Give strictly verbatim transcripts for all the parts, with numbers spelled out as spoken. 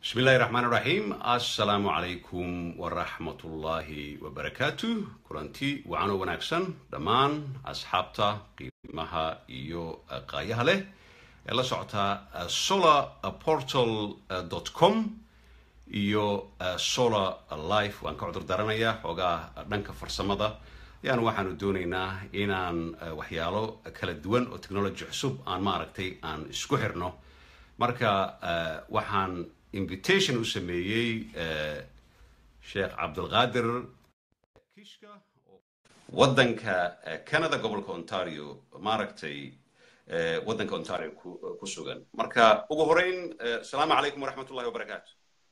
بسم الله الرحمن الرحيم السلام عليكم ورحمة الله وبركاته كلانتي وعنو وناكسن دمان أصحابتا قيمها إيو قايها له إلا سعتا solar portal dot com إيو solar life وان كعدر دارانيا وغا دانك فرسمدا يعني waxaanu doonaynaa inaan waxyaalo kala duwan oo technology cusub aan ma aragtay aan isku xirno marka waxaan invitation u sameeyay Sheekh Abdulqaadir Kishka wadanka Canada gobolka Ontario ma aragtay wadanka Ontario ku sugan marka ugu horeyn assalamu alaykum wa rahmatullahi wa barakatuh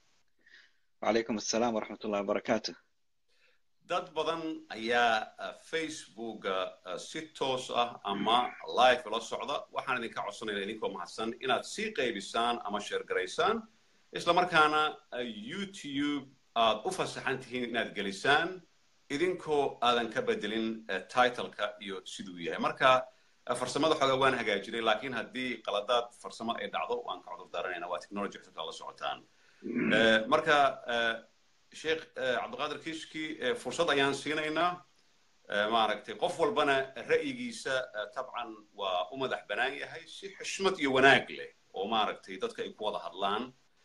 wa alaykum assalam wa rahmatullahi wa barakatuh dad badan ayaa Facebook si toos ah ama live la socda waxaan idinka codsanaynaa idinkoo mahadsan inaad sii qaybisaan ama share gareysaan isla markaana YouTube aad u fasaxan tihiin inaad gelisaan idinkoo aadan ka bedelin title-ka iyo siduu yahay marka farsamada xogaa waan hagaajinay laakiin haddii qaladaad farsamo ay dhacdo waan ka cudur daaranaynaa waa technology cusub la socotaan marka Sheekh Abdulqaadir Kishki fursad ayaan siinayna ma aragtay qof walbana ra'yigiisa tabcan waa u madax banaan yahay si xushmad iyo wanaag leh oo ma aragtay dadka ay ku wada hadlaan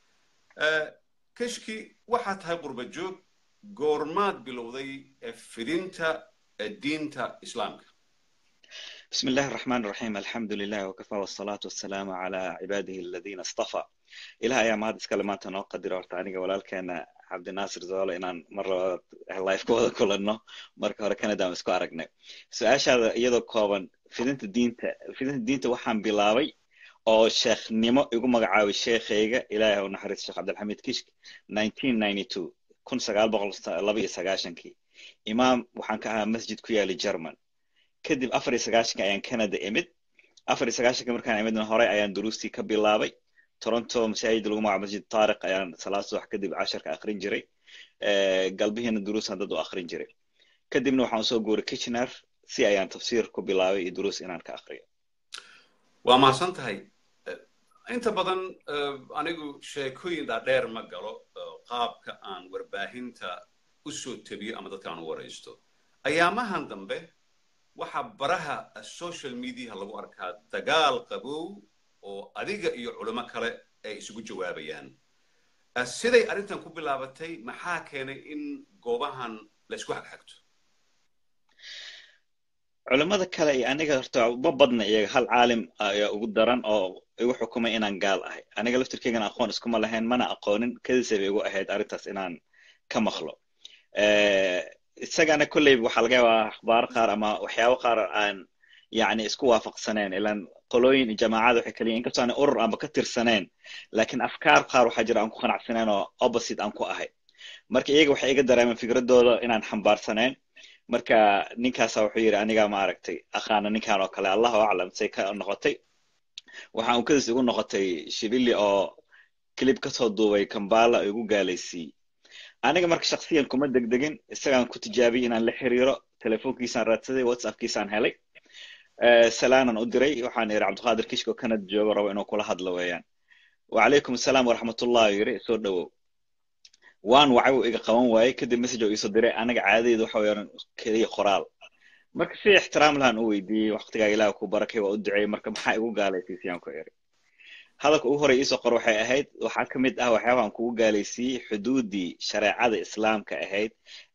Kishki waxa tahay qurba joog goormaad bilowday fidinta diinta islaamka بسم الله الرحمن الرحيم الحمد لله وكفى والصلاة والسلام على عباده الذين اصطفى إلها يا مهد كلمات نقدر ورتانيga walaalkeena Cabdi Naasir Soolo inaan mar live kooda kulanno marka hore Canada aan isku aragnay su'aashaada iyadoo kooban fidinta diinta fidinta diinta waxaan bilaabay oo sheekhnimo igu magacaabay sheekhayga Ilaahay oo naxariis Sheekh Abdulxamiid Kishki nineteen ninety-two kun sagaal boqol laba iyo sagaashan imaam waxaan ka ahaa masjid ku yaali German kadib afar iyo sagaashan ayaan Canada imid afar iyo sagaashan markaan imidna hore ayaan duruustii ka bilaabay Toronto masaajid lagu magacaabo masjid Taariq ayaan salaad subax kadib casharka akhrin jiray ee galbihiina duruusan dad u akhrin jiray kadibna waxaan soo guuray Kitchener si ayaan tafsiir ku bilaabay iyo duruus inaan ka akhriyo waa maasan tahay inta badan anigu sheekooyin dheer ma galo qaabka aan warbaahinta u soo tabiyo ama dadka aan u wareysto ayaamahan dambe waxa baraha social media lagu arkaa dagaal qabow oo adiga iyo culimo kale ay isugu jawaabayaan siday arintan ku bilaabatay maxaa keenay in goobahan la isku xagxagto culimada kale iyo aniga horta ma badna iyaga hal caalim ayaa ugu daran oo igu xukumay inaan gaal ahay aniga laftirkeyga aqoon iskuma lahayn mana aqoonin kadisay igu ahayd arintaas inaan ka maqlo ee isagana kulay waxa laga yaabaa akhbaar qaar ama waxyaabo qaar aan يعني isku waafaqsaneen ilaan qolooyin jamaacad waxay kaliya in kasoo urur aan ka tirsaneen laakiin afkaar qaar waxa jira aan ku qanacsaneen oo opposite aan ku ahay marka iyaga waxay iga dareemeen fikradooda inaan xambaarsaneen marka ninkaas wuxuu yiri aniga ma aragtay aqaana ninkan oo kale Allahu a'lam say ka noqotay waxa uu kadis ugu noqotay shibili oo clip ka soo duubay Kampala ugu gaaleysay aniga marka shakhsiyan kuma degdegin isagaan ku tijaabiyay inaan la xiriiro telefoonkiisaan raadsaday WhatsApp-kiisaan helay سلام أدري وحنا يرى عبدالقادر كيشكو كانت جوجرا وإنه كل هذا لويان وعليكم السلام ورحمة الله يري سودو وان وعو إيجا قوان واي كده مسجو يصدري أنا عادي ذو حوير كذي قرال مركز في احترام لها نوي دي وقت جاي لا وبركة وأدعي مركب حقه قال في سيان كويري هذا كوه رئيس قروحي أهيد وحكمت أهو حيوان كوه قال سي حدودي شريعة الإسلام كأهيد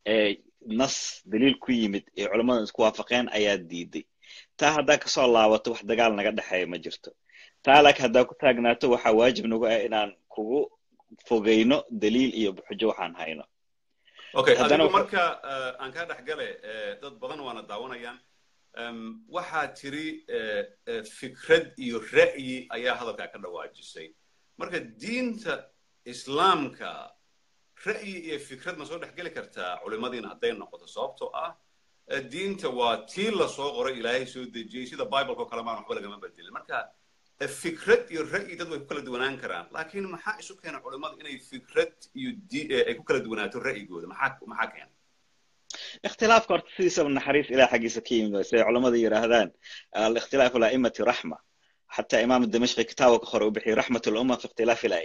نص دليل كويمد علماء اسكوافقين آيات ديدي taa hadaa ka soo laabato wax dagaal naga dhaxay ma jirto taa laakiin hadaa ku taagnaato waxa waajib nagu ah inaan kugu fogeyno daliil iyo xujo waxaan hayno okay adigu marka aan ka dhaxgalay dad badan waana daawanayaan waxa tiri fikrad iyo ra'yi ayaa hadalka ka dhawaajisay marka diinta islaamka ra'yi iyo fikrad ma soo dhaxgali kartaa culimadiina haday noqoto sababtoo ah diinta waa tii la soo qoray ilaahay soo dejiyay sida bible ko kala ma waxba laga ma bedelin marka fikrad iyo ra'yi dad way ku kala duwanaan karaan laakiin maxaa isu keenay culimadu inay fikrad iyo ay ku kala duwanaato ra'yigooda maxaa maxaa keenay اختلاف كورتسيس من حريص الى حق سكين سي علماء يراهدان الاختلاف الائمه رحمه حتى امام الدمشقي كتابه كخر وبحي رحمه الامه في اختلاف الائمه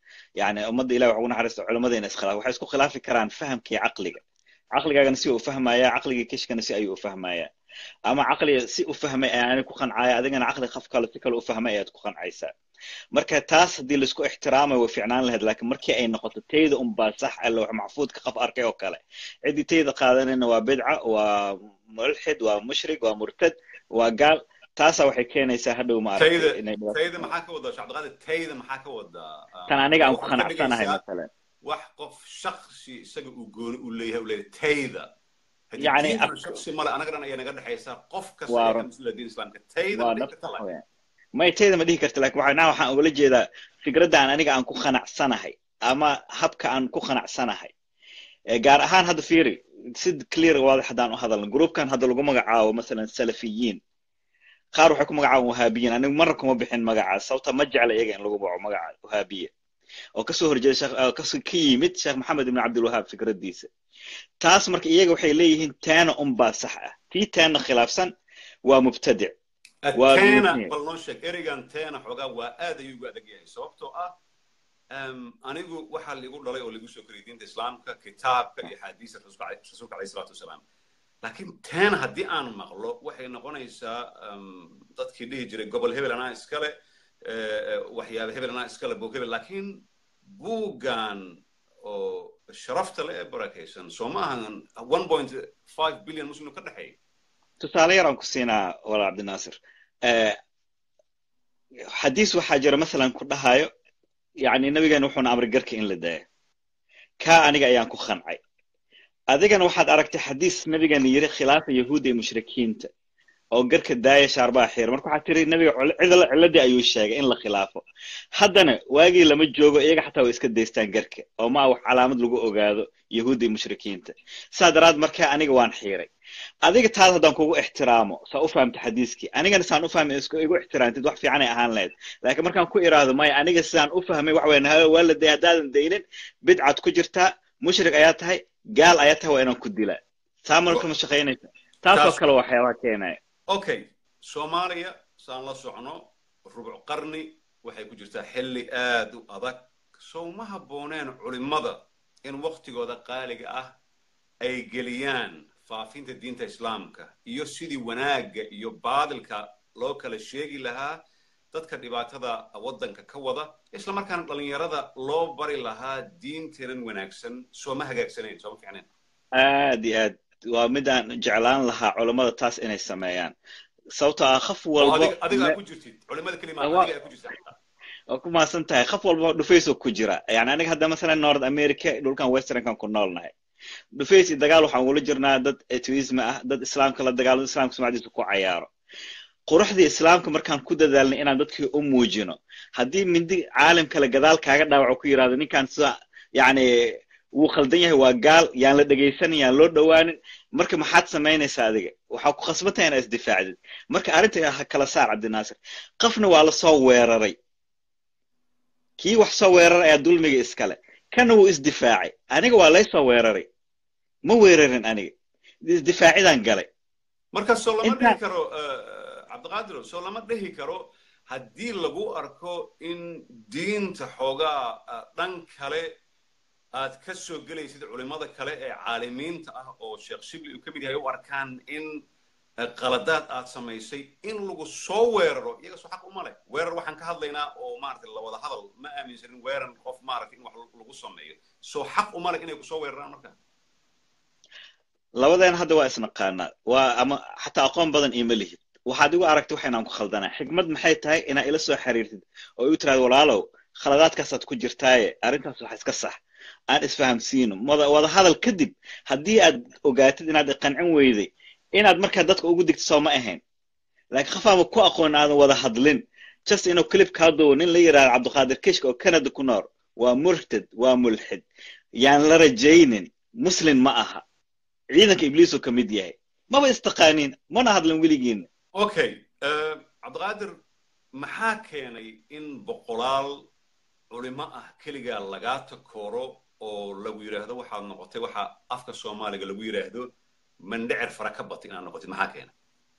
يعني أمد إله وعونا حرس علماء دين إسخلاف وحيسكو خلاف كران فهم كي عقلي عقلي كان سيء فهمايا عقلي كيش كان سيء فهمايا أما عقلي سيء فهمايا يعني كوخن عايا أدين عقلي خف قال تكل فهمايا كوخن عيسى marka taas hadii la isku ixtiraamay way fiicnaan lahayd laakiin markii ay noqoto tayda un baa sax ah loo maxfuud ka qaf arkay oo kale cidii tayda qaadanayna waa bidca waa mulhid waa mushrik waa murtad waa gaal taas waxay keenaysaa hadhow ma aragtay inay tayda maxaa ka wada shacab qaaday tayda maxaa ka wada tan aniga aan ku qanacsanahay mesela wax qof shakhsi isaga uu gooni u leeyahay u leeyahay tayda yani shakhsi mala anaga dhan ay naga dhaxaysaa qof kasta ee muslimka diin islaamka tayda ma tayda ma dhihi karto laakiin waxaan waxaan uga jeedaa fikradda aan aniga aan ku qanacsanahay ama habka aan ku qanacsanahay gaar ahaan hadda fiiri sid clear waadax hadaan u hadalno groupkan hadda lagu magacaabo مثلا salafiyiin qaar waxay ku magacaabaan wahabiyiin anigu marna kuma bixin magacaas sababta ma jecla iyaga in lagu magaco magaca wahabiye oo ka soo horjeeda sheekh ka soo kiyimid sheekh maxamed ibn abdul wahhab fikradiisa taas marka iyaga waxay leeyihiin taana um baa sax ah tii taana khilaafsan waa mubtadic تانا بالنوشك إريجان تانا حقا وآذي يقعد جاي سوبتو آه أنا جو واحد اللي يقول لا يقول يقول كريدين الإسلام ككتاب كحديث الرسول عليه الصلاة والسلام لكن تانا هدي أنا مغلو واحد نقولنا يسا ضد كده يجري قبل هبل أنا إسكاله وحيا هبل أنا إسكاله بو هبل لكن بوجان أو شرفت له بركيسن سوما one point five billion مسلم كده حي tusaale yar aan ku siinaa walaal Cabdi Naasir ee xadiis waxa jira mesela ku dhahayo yaani nabigeena wuxuu amray garka in la daayo ka aniga ayaan ku qancay adigana waxaad aragtay xadiis nabigeena yiri khilaafa yahuudi iyo mushrikiinta oo garka daaya shaarba xeer marka waxa tiri nabiga cidla ciladii ayuu sheegay in la khilaafo haddana waagi lama joogo iyaga xataa way iska deystaan garka oo ma wax calaamad lagu ogaado yahuudi iyo mushrikiinta saadaraad marka aniga waan xiiray adiga taas hadan kugu ixtiraamo saa u fahamta xadiiski anigana saan u fahmay isku igu ixtiraantid wax fiican ay ahaan lahayd laakiin markaan ku iraado may aniga sidaan u fahmay wax weyn hayo wala deedaadan deynin bidcad ku jirta mushrik ayaa tahay gaal ayaa tahay waa inaan ku dila saamarka ma shaqeynaysa taas oo kale waxyaabo keenay okay Soomaaliya saan la socno rubuc qarni waxay ku jirtaa xilli aad u adag soo ma habooneen culimada in waqtigooda qaaliga ah ay geliyaan faafinta diinta islaamka iyo sidii wanaaga iyo baadilka loo kala sheegi lahaa dadka dhibaatada wadanka ka wada isla markaana dhalinyarada loo bari lahaa diinteedan wanaagsan soo ma hagaagsaneen soo ma fiicneen aad iyo aad waa midaan jeclaan lahaa culimada taas inay sameeyaan sababtoo ah khaf walba adiga ku jirtid culimada kaliya adiga ku jirtaa oo ku maasan tahay khaf walba dhufayso ku jira yani aniga hadda mesela North America dhulkan Western kan ku noolnahay dhufaysi dagaal waxaan ugu jirnaa dad atheism ah dad islaamka la dagaalamo islaamka sumcadiisa ku cayaaro quruxda islaamka markaan ku dadaalnay inaan dadkii u muujino hadii mindi caalam kale gadaal kaaga dhaawaco ku yiraahdo ninkan sida yani wuu khaldan yahay waa gaal yaan la dhageysanayaan loo dhawaanin marka maxaad sameynaysaa adiga waxa ku khasbantay inaad isdifaacdid marka arinta kala saar Cabdi Naasir qafna waa la soo weeraray kii wax soo weeraray ayaa dulmiga iskale kana wuu isdifaacay aniga waa la soo weeraray ma weerarin aniga isdifaacidan galay marka soo lama dhihi karo Cabdi Qaadir soo lama dhihi karo hadii lagu arko in diinta xooga dhan kale aad ka soo galaysid culimada kale ee caalimiinta ah oo Sheekh Shibli uu kamid yahay u arkaan in qaladaad aad samaysay in lagu soo weeraro iyaga soo xaq uma leh weerar waxaan ka hadlaynaa oo maartay la wada hadal ma aaminsanin weerar qof maartay in wax lagu sameeyo soo xaq uma leh inay ku soo weeraraan marka labadeen hadda waa isnaqaana waa ama xataa aqoon badan ima lihid waxaad igu aragtay waxaan ku khaldanaa xigmad maxay tahay inaa ila soo xiriirtid oo uu tiraado walaalow khaladaadkaas aad ku jirtaaye arintaas waxa iska sax aan isfahamsiino wada hadal kadib hadii aad ogaatid inaad qancin weyday inaad marka dadka ugu digto soo ma ahayn laakiin qafaama ku aqoon aan wada hadlin just inuu clip ka doo nin la yiraahdo Cabdi Qaadir Kishk oo Canada ku nool waa murtad waa mulhid yaan la rajaynin muslim ma aha ciidanka ibliis oo kamid yahay ma ba istaqaanin mana hadlan wiligiin okay Cabdi Qaadir maxaa keenay in boqolaal culimo ah kaliya laga takooro oo lagu yiraahdo waxa noqotay waxa afka Soomaaliga lagu yiraahdo mandhicir fara ka batay inaan noqotay maxaa keenay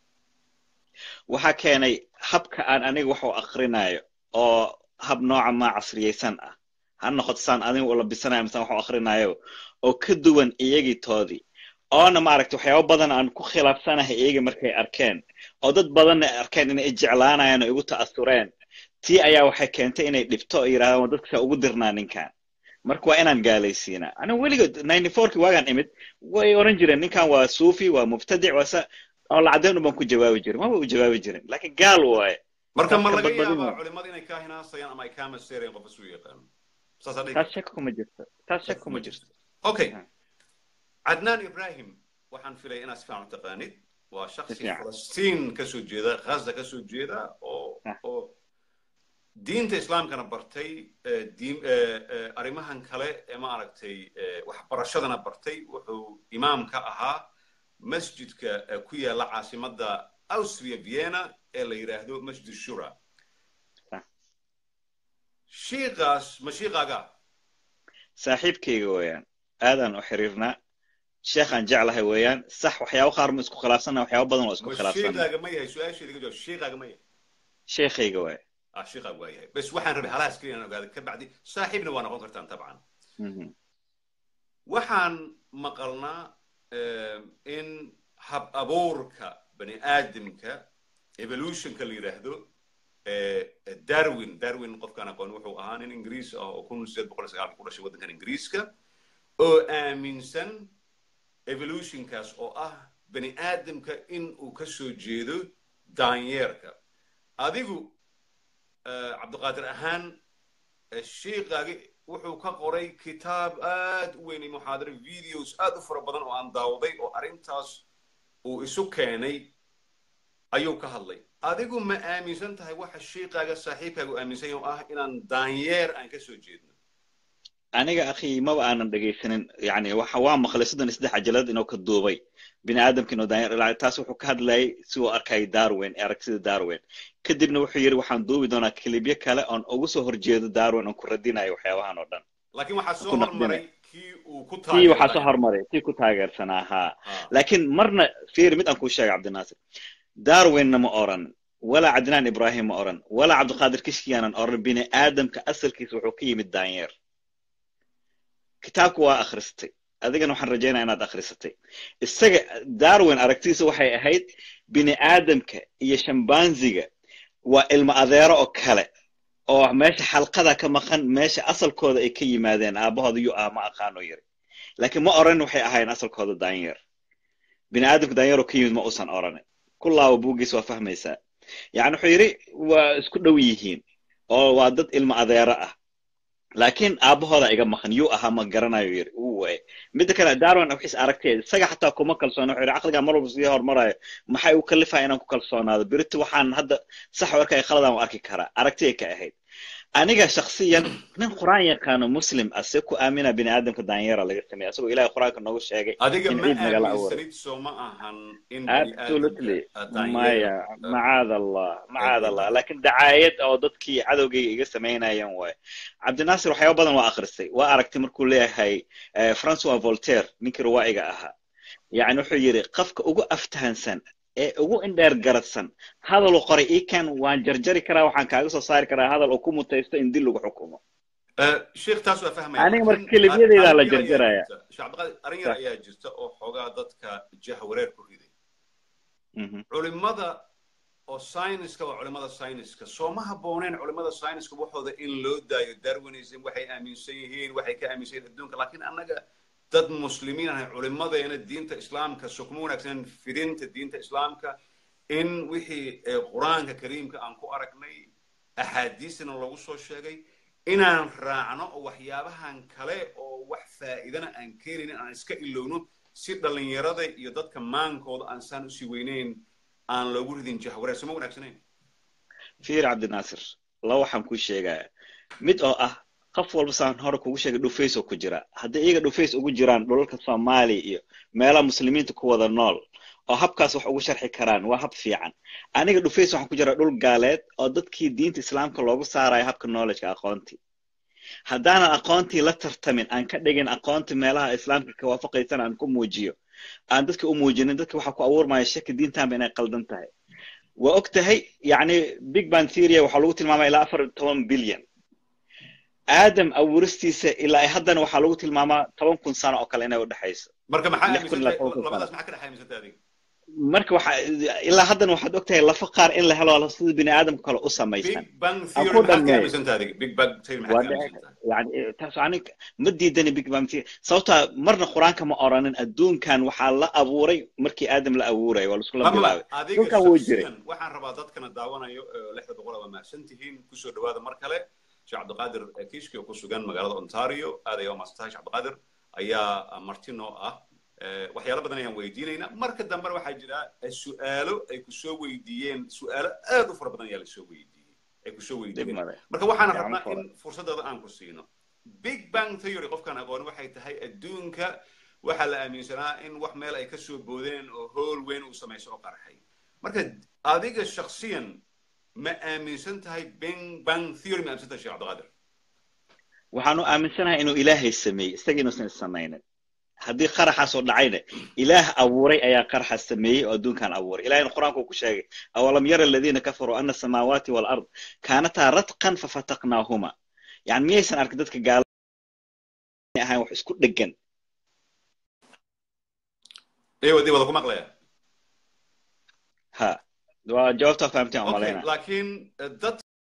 waxa keenay habka aan aniga wax u aqrinayo oo hab nooca ma casriyeysan ah هن خدسان أنا ولا بسنة مثلا وحو آخرنا يو أو كدوان إيجي تودي أنا ما عرفت وحياة بدن عن كل خلاف سنة إيجي مركي أركان أو ضد بدن أركان إن إجعلانا يعني يقول تأثرين تي أيا وحي كانت إن لبتو إيرا ودك سأقدرنا إن كان مركو إنا قاليسينا أنا ولي تسعة وتسعين كي واجن إمت ويورنجر إن كان وصوفي ومبتدع وسا أو العدين بنكو جواب جري ما هو جواب جري لكن قالوا واي marka ma laga yaabaa culimada inay ka hinaasayaan ama ay ka maseereen qof isu yaqaan saasadi taas shako kuma jirto taas shako kuma jirto okay Adnan Ibrahim waxaan filay inaad si fiican u taqaanid waa shakhsi Falastiin ka soo jeeda Gaza ka soo jeeda oo oo diinta islaamkana bartay diin arimahan kale ee ma aragtay wax barashadana bartay wuxuu imaam ka ahaa masjidka ku yaala caasimada Austria Vienna ee la yiraahdo masjid shura Sheekhaas ma sheekhaga saaxiibkayga weeyaan aadan u xiriirna sheekhan jeclahay weeyaan sax waxyaabo qaar ma isku khilaafsana waxyaabo badan oo isku khilaafsana sheekhaga ma yahay su'aasheeda gajo sheekhaga ma yahay sheekhayga weey ah sheekhaga waa yahay bas waxaan rabay halaas kaliya inaan ogaado ka bacdi saaxiibna waa noqon kartaan tabcan waxaan maqalnaa in hab abuurka bani aadamka evolution ka la yiraahdo Darwin Darwin qofkan aqoon wuxuu ahaa nin Ingiriis ah oo kun sideed boqol iyo sagaal ku dhashay wadankan Ingiriiska oo aaminsan evolution kaas oo ah bani aadamka in uu ka soo jeedo daanyeerka adigu Cabdiqaadir ahaan sheekhaagi wuxuu ka qoray kitaab aad u weyn muxaadaro videos aad u fara badan oo aan daawaday oo arintaas uu isu keenay ayuu ka hadlay adigu ma aaminsan tahay waxa sheekhaga saaxiibkaagu aaminsan yahay oo ah inaan daanyeer aan ka soo jeedno aniga akhi ma aanan dhageysanin yani waxa waa maqlay saddex saddex ajalad inuu ka duubay bini aadamka inuu daanyeer taas wuxuu ka hadlayay si uu arkay Darwin aragtida Darwin kadibna wuxuu yiri waxaan duubi doonaa klibyo kale oo ugu soo horjeedo Darwin oo ku radinayo waxyaabahan oo dhan laakiin waxa soo hormaray kii uu ku taageeray kii waxa soo hormaray kii ku taageersanaa laakiin marna fiir mid aan ku sheegay Cabdi Naasir Darwin ma oran wala Adnan Ibrahim ma oran wala Cabdiqaadir Kishkiyaanan oran bini aadamka asalkiisa wuxuu ka yimid daanyeer kitaabku waa akhristay adigana waxaan rajaynayaa inaad akhrisatay isaga Darwin aragtiisa waxay ahayd bini aadamka iyo shambaanziga waa ilma adeero oo kale oo meesha xalqada ka maqan meesha asalkooda ay ka yimaadeen aabahooda iyo ama aqaano yiri laakiin ma oran waxay ahayn asalkooda daanyeer bini aadamka daanyeer oo ka yimid ma uusan oran kullaa buugiis waa fahmaysaa yani wuxuu yiri waa isku dhow yihiin oo waa dad ilma adeero ah laakiin aabahooda iga maqan yu aha ma garanayo yiri uu way mid kale Darwin waxis aragtay isaga xataa kuma kalsoona wuxuu yiri aqliga mar walba sii hormarayo maxay u kalifaa inaan ku kalsoonaado birti waxaan hadda sax warkay khaladaan u arki karaa aragtay ka ahayd aniga shakhsiyan nin quraan yaqaan muslim ase ku aamina bini aadamka daanyeera laga sameeyay asagoo ilaahay quraanka noogu sheegay in ciid nagala awooro soma ahan in bini aadamka maya macaad allah macaad allah laakiin dacaayad oo dadkii cadowgay iga sameynayaan way Cabdi Naasir waxyaabo badan waa akhrisay waa aragtay markuu leeyahay François Voltaire ninkii ruwaayiga ahaa yani wuxuu yiri qofka ugu aftahansan ee ugu indheer garadsan hadal uu qoray ikan waan jarjari karaa waxaan kaaga soo saari karaa hadal uu ku mutaysto in dil lagu xukumo ee sheekh taas waa fahmay aniga markii kaliyadeeda la jarjaraya shacabqaad arin yar ayaa jirta oo xogaa dadka jahwareer ku riday culimada oo sayniska waa culimada sayniska soo ma habooneen culimada sayniska waxooda in loo daayo Darwinism waxay aaminsan yihiin waxay ka aaminsan yihiin adduunka laakiin annaga dad muslimiin ah culimadeena diinta islaamka soo wanaagsan fidinta diinta islaamka in wixii quraanka kariimka aan ku aragnay ahadiisna lagu soo sheegay inaan raacno waxyaabahan kale oo wax faa'iidana aan keenin aan iska ilowno si dhalinyarada iyo dadka maankooda aan saan u sii weyneyn aan loogu ridin jahwareer soo wanaagsaneyn fiir Cabdi Naasir la waxaan ku sheegaa mid oo ah qof walba saan hore kugu sheegay dhufays oo ku jira haddii iyaga dhufays ugu jiraan dhulalka Soomaaliya iyo meelaha muslimiinta ku wada nool oo habkaas wax ugu sharxi karaan waa hab fiican aniga dhufays waxaan ku jira dhul gaaleed oo dadkii diinta islaamka loogu saarayo habka knowledge aqoonti haddana aqoonti la tartamin aan ka dhigin aqoonti meelaha islaamka ka waafaqaysan aan ku muujiyo aan dadka u muujinin dadka waxa ku abuurmaya shaki diintan inay qaldan tahay waa ogtahay yani big bang theory waxa lagu tilmaamay ilaa afar iyo toban bilyan آدم أورستيس إلا هذا وحلوة الماما طبعا كن سنة أو كلنا ودحيس marka maxaa لح كن لا aaminsantahay طبعا كن سنة labadaas maxaa ka dhaxaymisanta adiga مرك وح إلا هذا واحد وقتها إلا فقار إلا هلا على صدق بني آدم كله أصلا ما يسمع big bang theory أقول maxaa ka دمي aaminsantahay adiga big bang theory maxaa ka وده aaminsantahay يعني تسعنك مدي دني بيك بامتي صوتها مرنا قرآن كما أرانا الدون كان وحال لا أبوري مركي آدم لا أبوري ولا سكلا بلاوي mama دون adiga كان وجري shakhsiyan waxaan rabaa dadkana daawanayo lixda boqol waa mahadsantihiin kusoo dhawaada mar kale sheekh cabdiqaadir kiishki oo ku sugan magaalada ontario aad ayaa umahadsantahay sheekh cabdiqaadir ayaa martino ah waxyaalo badan ayaan weydiinaynaa marka dambena waxaa jira su'aalo ay ku soo weydiiyeen su'aalo aad u fara badan ayaa la soo weydiiyey ay ku soo weydiiyeen marka waxaan rabnaa in fursadada aan ku siino big bang theory qofkan aqoon waxay tahay adduunka waxa la aaminsanaa in wax meel ay ka soo boodeen oo hool weyn uu samayso oo qarxay marka adiga shakhsiyan ma aaminsan tahay big bang theory ma aaminsan tahay sheekh cabdiqaadir waxaanu aaminsanahay inuu ilaahay sameeyey isaga inuusan samaynin haddii qaraxaas oo dhacayna ilaah abuuray ayaa qaraxaas sameeyey oo adduunkan abuuray ilaahayna qur-aanku ku sheegay awalam yara aladiina kafaruu ana asamaawaati walard kaanataa ratqan fafataqnaahuma yani miyaysan arkin dadka gaala ahayn wax isku dhegan ايوه دي ولا كما قليا ها جاوبتها فهمتها مالينا لكن dad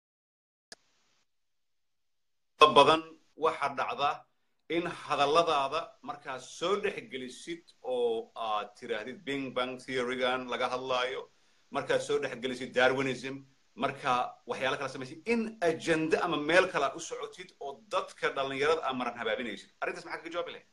badan waxa dhacda in hadalladaada markaas soo dhexgelisid oo aad tiraahdid big bang theory-gan laga hadlaayo markaas soo dhexgelisid darwinism marka waxyaalo kala samaysid in agenda ama meel kale u socotid oo dadka dhalinyarada amaran habaabinaysid arrintaas maxaa kaga jawaabi lahayd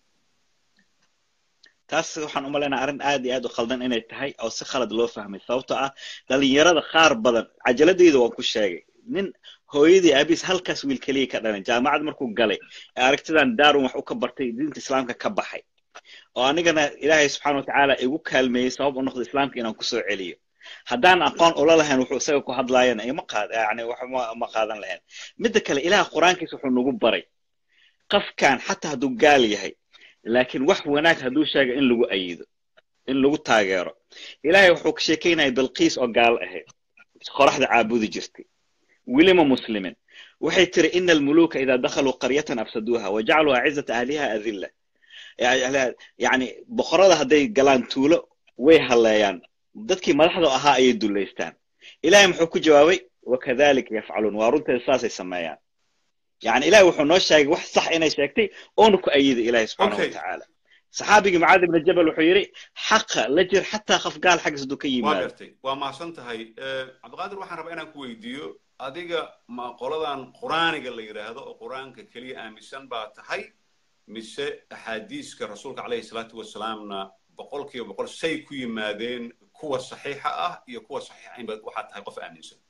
taas waxaan u maleynayaa arrin aad iyo aad u khaldan inay tahay oo si khalad loo fahmay sababtoo ah dhalinyarada qaar badan cajaladeyda waan ku sheegay nin hooyadii aabiis halkaas wiil kaliya ka dhalin jaamacad markuu galay aragtidan darwin wax u ka bartay diinta islaamka ka baxay oo anigana ilaahay subxaanahu wa tacaala igu kaalmeeyey sabab u noqdo islaamka inaan ku soo celiyo haddaan aqoon ula lahayn wuxuu isaga ku hadlaayana ima qaad yani wax ma qaadan lahayn midda kale ilaah qur-aankiisa wuxuu nagu baray qofkan xataa hadduu gaal yahay laakiin wax wanaag hadduu sheego in lagu ayido in lagu taageero ilaahay wuxuu ka sheekeynaya bilqiis oo gaal ahayd qoraxda caabudi jirtay ولما مسلمين وحي ترى إن الملوك إذا دخلوا قرية أفسدوها وجعلوا أعزة أهلها أذلة يعني بخرة هذي قلان تولو ويهلايان بدك ما لحظة أها أيدو الليستان إلهي محوك جوابي وكذلك يفعلون وارنت الساس يسميان يعني إلهي وحنوش شايق وح صح إنا شايكتي أونك أيد إلهي سبحانه okay. وتعالى صحابي معاذ بن الجبل وحيري حق لجر حتى خف قال حق صدوكي ما قرتي وما صنتهاي عبد القادر وحن ربنا كويديو adiga ma qoladan quraaniga la yiraahdo oo quraanka kaliya aaminsan baa tahay mise ahadiiska rasuulka kaleey salaatu wasalaamna boqolkiiba boqol shay ku yimaadeen kuwa saxiixa ah iyo kuwa saxiixayn baa waxa tahay qof aaminsan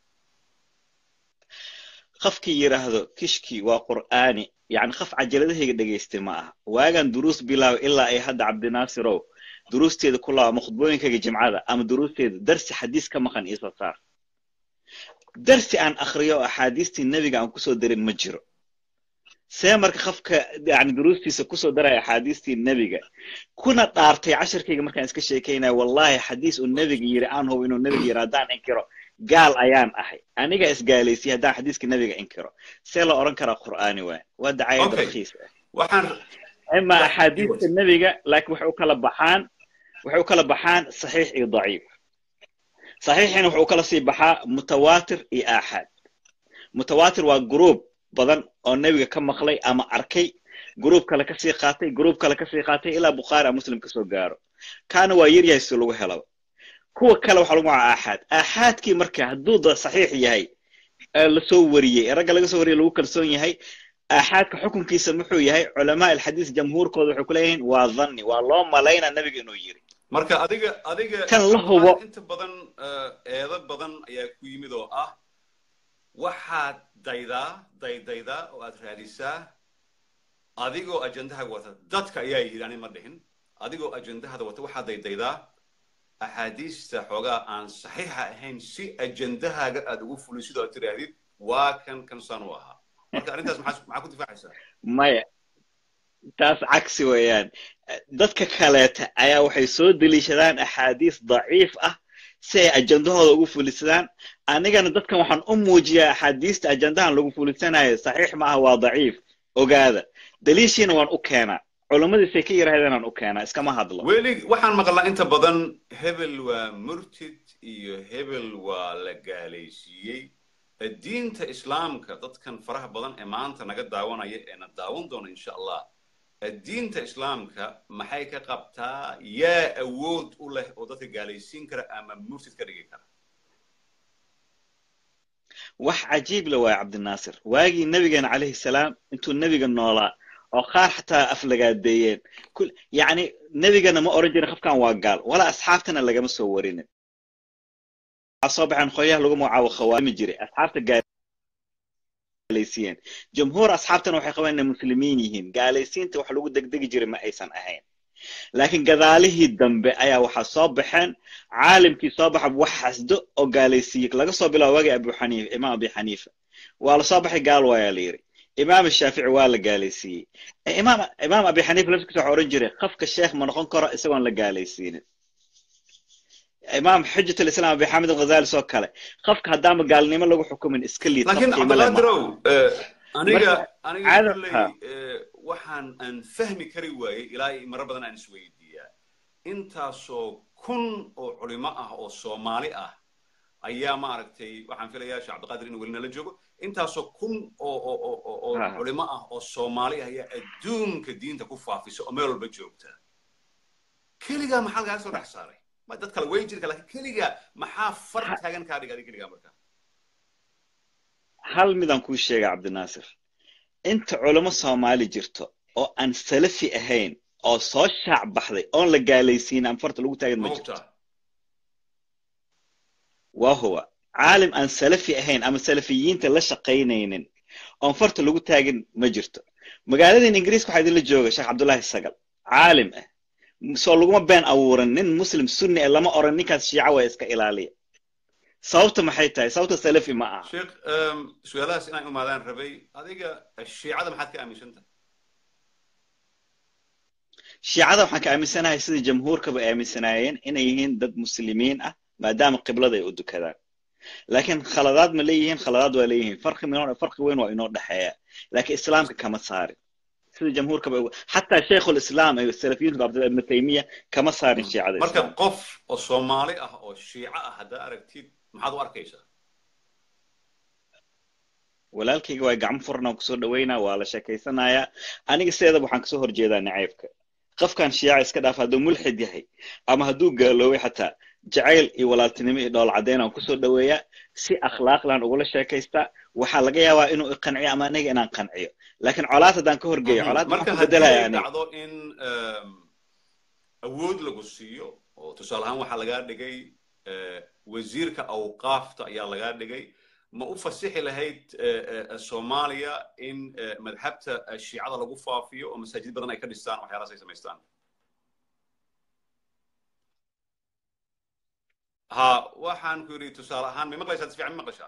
qofkii yiraahdo kishki waa quraani yani qof cajaladaheega dhageystay ma aha waagan duruus bilaaw ilaa ay hadda cabdi naasirow duruusteeda ku laa khudbooyinkaga jimcada ama duruusteeda darsi xadiis ka maqan isa saar درسي عن أخريو أحاديث النبي عن كسو درين مجرو سامر خفك يعني دروستي سكسو درا أحاديث النبي كنا طارتي عشر كي مركان اسك شيكينا والله حديث النبي يران هو إنه النبي يرادان إنكرو قال أيام أحي أنا جالس قاليسي هذا حديث النبي إنكرو سيلا أورنكر القرآن وين ودعاية رخيصة وحن إما أحاديث النبي لكن وحوك لبحان وحوك لبحان صحيح إي ضعيف صحيح إنه وحوك لصيبحا متواتر إي آحاد متواتر وجروب بدن أو النبي كم مخلي أما أركي جروب كلا كسي قاتي جروب كلا كسي قاتي إلى بخاري مسلم كسو جارو كانوا ويريا يسولوا هلا هو كلا وحلو مع أحد أحد كي مركه الدود صحيح يهي لسورية الرجل لسورية لو كل سون يهي أحد كحكم كي سمحوا يهي علماء الحديث جمهور كذا حكولين وظني والله ما لينا النبي إنه يري مركه أديك أديك كان الله هو أنت بدن هذا بدن يا كويمي ذو أه واحد دايدا داي دايدا وأتراديسا أديكو أجندها وقت دتك ياي يعني مدهن أديكو أجندها ذو واحد داي دايدا أحاديث حوجا عن صحيحة هين سي أجندها قد وفلو سيدا تراديد وكان كان صنوها مركه أنت اسمع معكم دفاع حساب ما تاس عكسي ويان dadka kaleeta ayaa waxay soo daliishadaan axaadiis daciif ah si ay ajandahooda ugu fulisadaan anigana dadkan waxaan u muujiyaa axaadiista ajandahan lagu fulisanayo saxiix ma aha waa daciif ogaada daliishiina waan u keenaa culimadiisay ka yiraahdeen aan u keenaa iskama hadlo weli waxaan maqlaa inta badan hebel waa murtid iyo hebel waa la gaalaysiiyey diinta islaamka dadkan faraha badan ee maanta naga daawanaya ee na daawan doona insha allah diinta islaamka maxay ka qabtaa yaa awood u leh oo dadka gaalaysiin kara ama murtid ka dhigi kara wax cajiib la waay cabdinaasir waagii nabigeena calayhi salaam intuu nabiga noolaa oo qaar xataa aflagaadeeyeen yani nabigana ma oran jirin qofkan waa gaal wala asxaabtana lagama soo warinin soo baxeen qoyaha lagu magacaabo khawaarimi jiray asxaabta gaalaysiiyeen jumhuur asxaabtana waxay qabeen inay muslimiin yihiin gaalaysiinta wax lagu degdegi jiray ma aysan ahayn laakiin gadaalihii dambe ayaa waxaa soo baxeen caalimkii soo baxa wax xasdo oo gaalaysiiyey laga soo bilaabo waagii abu xaniifa imaam abi xaniifa waa la soo baxay gaal waayaa la yidhi imaam shaafici waa la gaalaysiiyey imaam imaam abi xaniifa laftiisa waxa oran jiray qofka sheekh ma noqon karo isagoon la gaalaysiinin imaam xujjat al-islam abi xamid al-ghazali soo kale qofka haddaama gaalnimo lagu xukumin iska liid laakiin cabdilqaadirow aniga aniga kulley waxaan aan fahmi kari waayey ilaa marar badan aan isweydiiyaa intaasoo kun oo culimo ah oo soomaali ah ayaa maaragtay waxaan filayaa sheekh cabdiqaadir inuu weli nala joogo intaasoo kun oo oo oo oo culimo ah oo soomaali ah ayaa adduunka diinta ku faafisa oo meel walba joogta keligaa maxaa lagaa soo dhex saaray ma dad kale way jirka laakiin keligaa maxaa far taagan kaa dhigay keligaa marka hal midaan kuu sheega cabdinaasir inta culimo soomaali jirto oo aan salafi ahayn oo soo shaac baxday oon la gaalaysiin aan farta lagu taagin ma jirto waa huwa caalim aan salafi ahayn ama salafiyiinta la shaqaynaynin oon farta lagu taagin ma jirto magaaladeen ingiriiska waxaa idinla jooga sheekh cabdullaahi sagal caalim ah soo laguma been abuuran nin muslim sunni ah lama oran ninkaas shiica waa iska ilaaliya sababta maxay tahay sababta salafi ma aha sheekh su'aalahaas inaan umaadaan rabay adiga shiicada maxaad ka aaminsantahay shiicada waxaan ka aaminsanahay sida jamhuurkaba aaminsanaayeen inay yihiin dad muslimiin ah maadaama qiblada ay u dukadaan laakiin khaladaad ma leeyihiin khaladaad waa leeyihiin farqi minoo farqi weyn waa inoo dhexeeya laakiin islaamka kama saarin sida jamhuurkaba xataa sheikhul islaam ay salafiyiintu qabtay ibn taymiya kama saarin shiicada marka qof oo soomaali ah oo shiica ah hadda aragtid maxaad u arkaysaa walaalkayga waa gacmo furna kusoo dhaweynaa waa la sheekaysanayaa aniga sideedaba waxaan kasoo horjeedaa nacaybka qofkan shiica iska dhaaf hadduu mulxid yahay ama hadduu gaaloobay xataa jacayl iyo walaaltinimo iyo dhool caddeyn aan kusoo dhaweeyaa si akhlaaqlan ugula sheekaystaa waxaa laga yaabaa inuu iqanciyo ama aniga inaan qanciyo laakiin colaad haddaan ka horgeeyo colaad marka haddii dhacdo in awood lagu siiyo oo tusaale ahaan waxaa lagaa dhigay wasiirka awqaafta ayaa lagaa dhigay ma u fasixi lahayd soomaaliya in madhabta shiicada lagu faafiyo oo masaajid badan ay ka dhistaan waxyaalahaas ay samaystaan ha waxaan ku yidhi tusaale ahaan ma maqlaysaa si fiican ma maqlashaa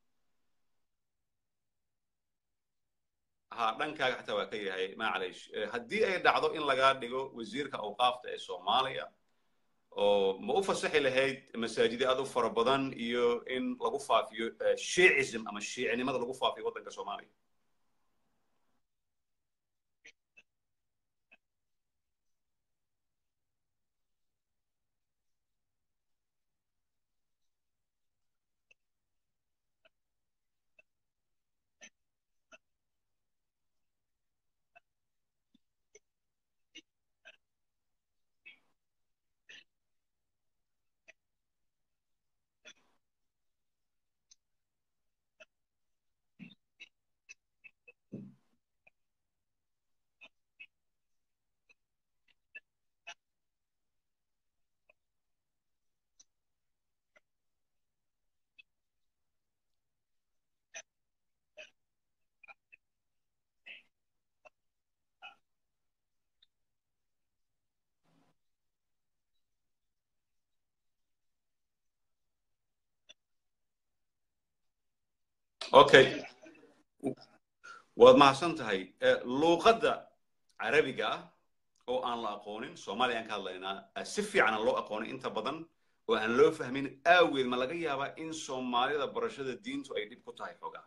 ha dhankaaga xataa waa ka yahay maclaysh haddii ay dhacdo in lagaa dhigo wasiirka awqaafta ee soomaaliya oo ma u fasaxi lahayd masaajidi aad u fara badan iyo in lagu faafiyo shiicism ama shiicinimada lagu faafiyo waddanka soomaaliya okay waad mahadsan tahay luuqadda carabiga ah oo aan la aqoonin soomaaliya aan ka hadlaynaa si fiican aan loo aqoonin inta badan oo aan loo fahmin aaweed ma laga yaabaa in Soomaalida barashada diintu ay dib ku tahay xogaa.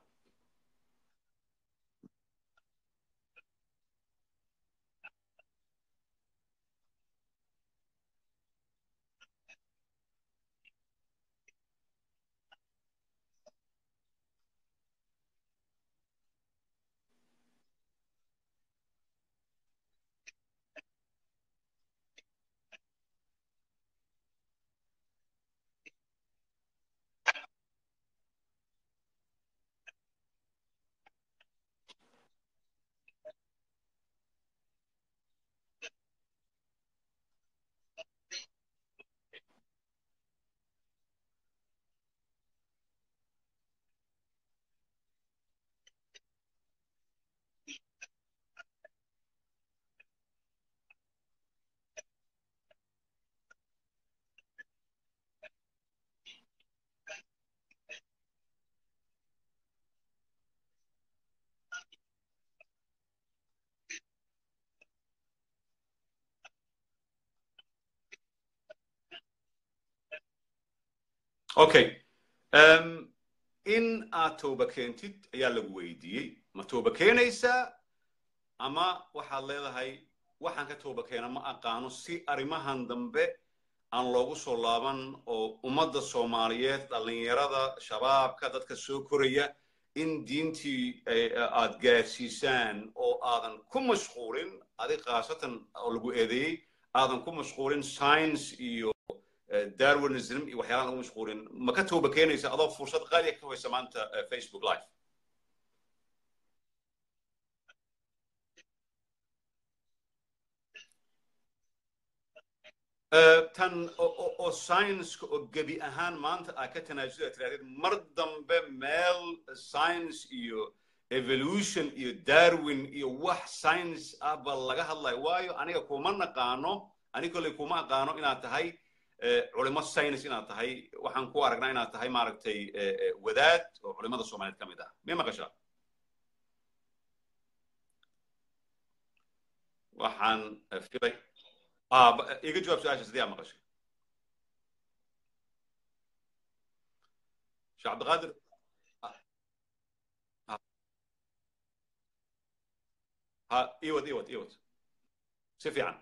Okay. Um, in aad tooba keentid ayaa lagu weydiiyey ma tooba keenaysaa ama waxaad leedahay waxaan ka tooba keena ma aqaano si arrimahan dambe aan loogu soo laaban oo ummadda Soomaaliyeed dhalinyarada shabaabka dadka soo koraya in diintii aad gaarsiisaan oo aadan ku mashquulin adiga qaasatan oo lagu eedeeyey aadan ku mashquulin science iyo Darwinism iyo waxyaalaha lagu mashquulin ma ka tooba keenaysa adoo fursad qaali ah ka haysa maanta Facebook live tan oo science oo gabi ahaan maanta aad ka tanaasuda tiraahdeed mar dambe meel science iyo evolution iyo Darwin iyo wax science ah bal laga hadlayo waayo aniga kuma naqaano aniga kolay kuma aqaano inaad tahay علماء ساينس إن هاي وحن كوار قلنا إن هاي ماركتي ودات علماء الصومالية كميدا مين ما قشة وحن في آه يجي جواب سؤال شديد ما قشة شو عبد القادر ها ها إيوت إيوت إيوت سيفي عن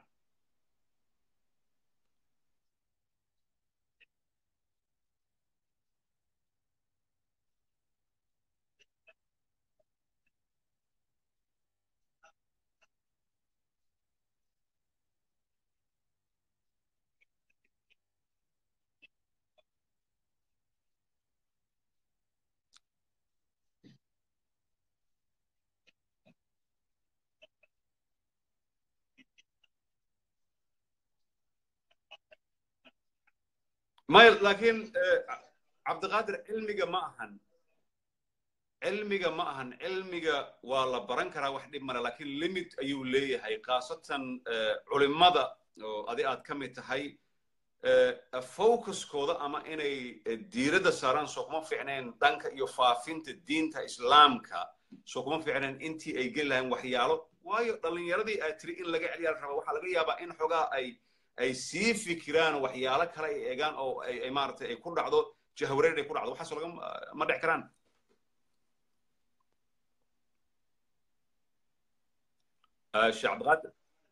ما لكن عبد القادر علمي معهن علمي معهن علمي والله برنكرا واحد مرة لكن ليميت أيو ليه هاي خاصة علماء هذه أد كم تهاي فوكس كودا أما إني ديرة ساران سوكما في عنين دانك يفافين الدين تا إسلام كا سوكما في عنين أنتي أي جلهم وحياله وايو دلني يردي أتري إن لقى عليها الربا وحلا يابا إن حقا أي أي سي فكران وحياله كلا إيجان أو أي إمارة أي كل عضو جهورين يكون عضو حصل لهم ما دعكران الشعب غاد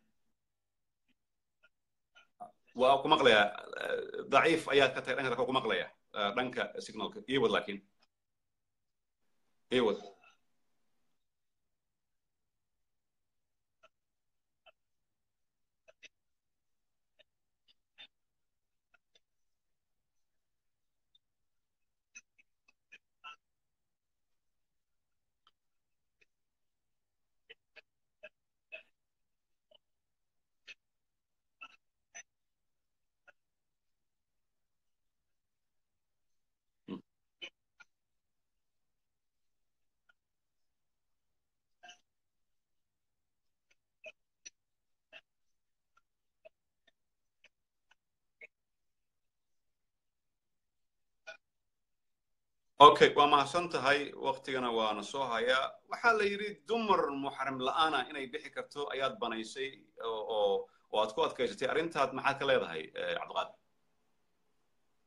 وأكو مقلية ضعيف أيات كتير أنك أكو مقلية رنك سيجنال إيوه لكن إيوه أوكي وما حسنت هاي وقتنا وأنا صوها وحال يريد دمر محرم لأنا إني بحكرتو أياد بنيسي أو أو وأتكوت كيشتي أرنتات محاك ليه هاي عبد الغادر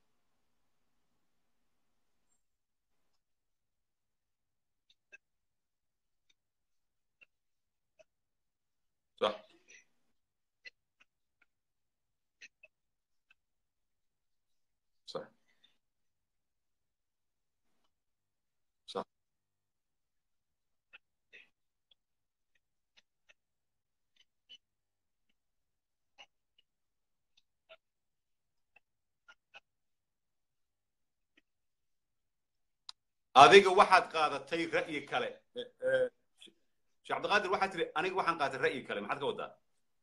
adiga waxaad qaadatay ra'yi kale sheekh cabdiqaadir waxaad tiri aniga waxaan qaatay ra'yi kale maxaad ka wadaa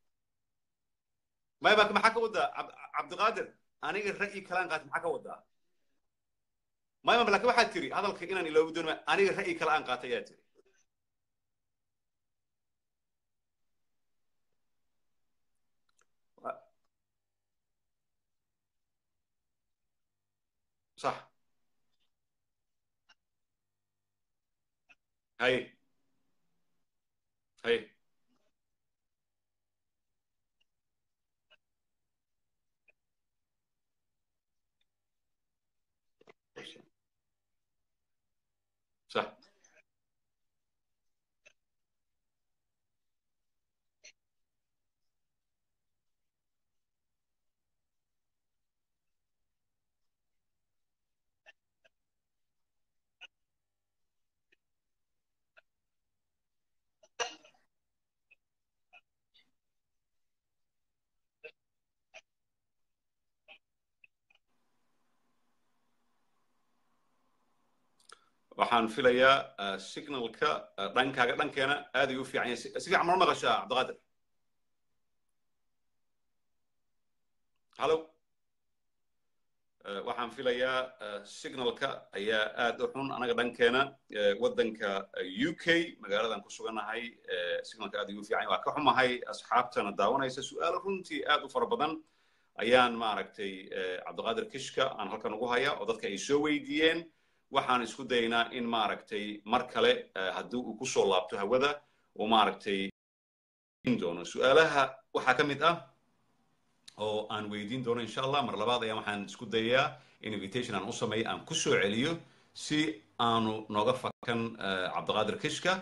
ما يبقى ما حكى ودا عبد القادر أنا قل رأيي كلام قات ما حكى ودا ما يبقى لك واحد تري هذا الكائن اللي لو بدون ما أنا قل رأيي كلام قات يا تري صح هاي هاي صح waxaan filayaa signalka dhankaaga dhankeena aad ayuu u fiican yahay si fiican ma maqashaa cabdiqaadir hallo waxaan filayaa signalka ayaa aad u xun anaga dhankeena waddanka u k magaaladan ku sugannahay signalka aad ayuu u fiican yahay waa ka xumahay asxaabtana daawanaysa su'aalo runtii aad u fara badan ayaan maaragtay cabdiqaadir kishka aan halkan ugu hayaa oo dadka ay soo weydiiyeen waxaan isku daynaa in maaragtay mar kale haddii uu ku soo laabto hawada oo maaragtay doono su'aalaha waxaa ka mid ah oo aan weydiin doono insha allah mar labaad ayaa waxaan isku dayaa in invitation aan u sameeyo aan ku soo celiyo si aanu nooga fakan cabdiqaadir kishka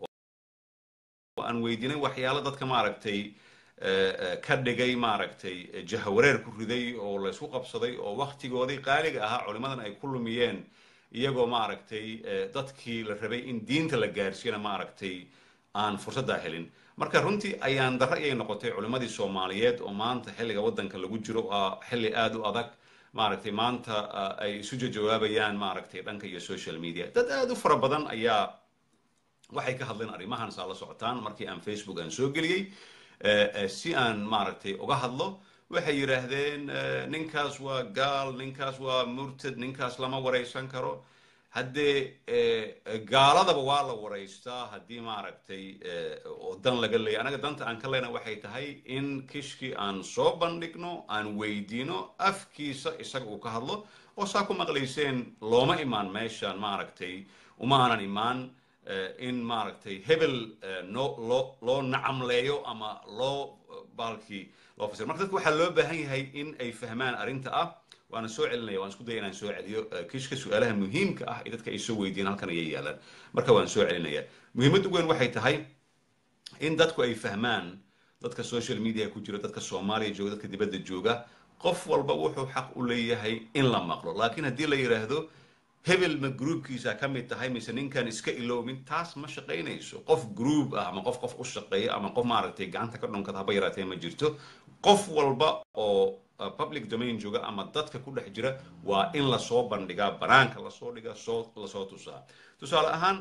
oo aan weydiinay waxyaalo dadka maaragtay ka dhigay maaragtay jahawareer ku riday oo la isku qabsaday oo waqtigoodii qaaliga ahaa culimadan ay ku lumiyeen iyagoo maaragtay dadkii la rabay in diinta la gaarsiina maaragtay aan fursaddaa helin marka runtii ayaan darro ayay noqotay culimadii soomaaliyeed oo maanta xilliga waddanka lagu jiro waa xilli aad u adag maaragtay maanta ay isu jawaabayaan maaragtay dhanka iyo social media dad aad u fara badan ayaa waxay ka hadleen arrimahan saa la socotaan markii aan facebook aan soo geliyey si aan maaragtay uga hadlo waxay yiraahdeen ninkaas waa gaal ninkaas waa murtad ninkaas lama waraysan karo haddee gaaladaba waa la waraystaa haddii maaragtay oo dan laga leeyahy anaga danta aan ka leyna waxay tahay in kishkii aan soo bandhigno aan weydiino afkiisa isaga uu ka hadlo oo saa ku maqlayseen looma imaan meeshaan maaragtay uma aanan imaan in maaragtay hebel no loo loo nacamleeyo ama loo baalkii loo fasir marka dadka waxaa loo baahan yahay in ay fahmaan arrinta ah waana soo celinaya waan isku daya inaan soo celiyo kishka su'aalaha muhiimka ah ee dadka ay soo weydiiyeen halkan ayay yaalaan marka waan soo celinaya muhiimadda ugu weyn waxay tahay in dadku ay fahmaan dadka social media ku jira dadka soomaaliya jooga dadka dibadda jooga qof walba wuxuu xaq u leeyahay in la maqlo laakiin haddii la yidhaahdo hebel ma groupkiisa ka mid tahay mise ninkan iska ilowmin taas ma shaqaynayso qof group ah ama qof qof u shaqeeya ama qof maaragtay gacanta ka dhunkada haba yaraatee ma jirto qof walba oo public domain jooga ama dadka ku dhex jira waa in lasoo bandhigaa banaanka lasoo dhiga soo lasoo tusaa tusaale ahaan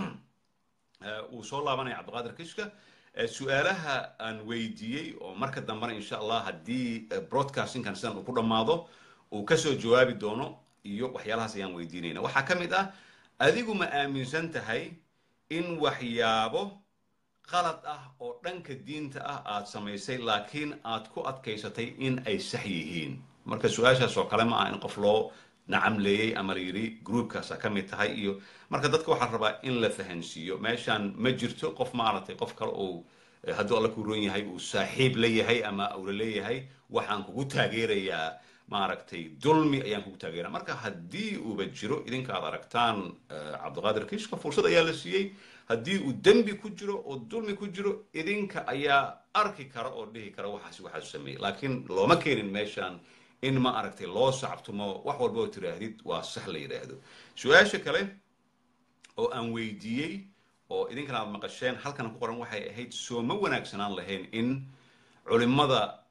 uu soo laabanaya cabdiqaadir kishka su'aalaha aan weydiiyey oo marka dambena insha allah haddii broadcastingkan sidan uu ku dhammaado uu kasoo jawaabi doono iyo waxyaalahaas ayaan weydiinayna waxaa ka mid ah adigu ma aaminsan tahay in waxyaabo qalad ah oo dhanka diinta ah aad samaysay laakiin aad ku adkaysatay in ay sax yihiin marka su-aashaas oo kale ma ah in qof loo nacamleeyey ama la yidhi groupkaasa ka mid tahay iyo marka dadka waxaa rabaa in la fahansiiyo meeshaan ma jirto qof maaragtay qof kale uu hadduu alla ku roon yahay uu saaxiib la yahay ama uu la leeyahay waxaan kugu taageerayaa maaragtay dulmi ayaan kugu taageeraa marka haddii uuba jiro idinka aad aragtaan cabdiqaadir kishka fursad ayaa la siiyey haddii uu dembi ku jiro oo dulmi ku jiro idinka ayaa arki kara oo dhihi kara waxaas waxaas sameeyey laakiin looma keenin meeshaan in ma aragtay loo sacabtumo wax walba oo tiraahdid waa sax la yidhaahdo su-aasha kale oo aan weydiiyey oo idinkana aad maqasheen halkan ku qoran waxay ahayd soo ma wanaagsanaan lahayn in culimada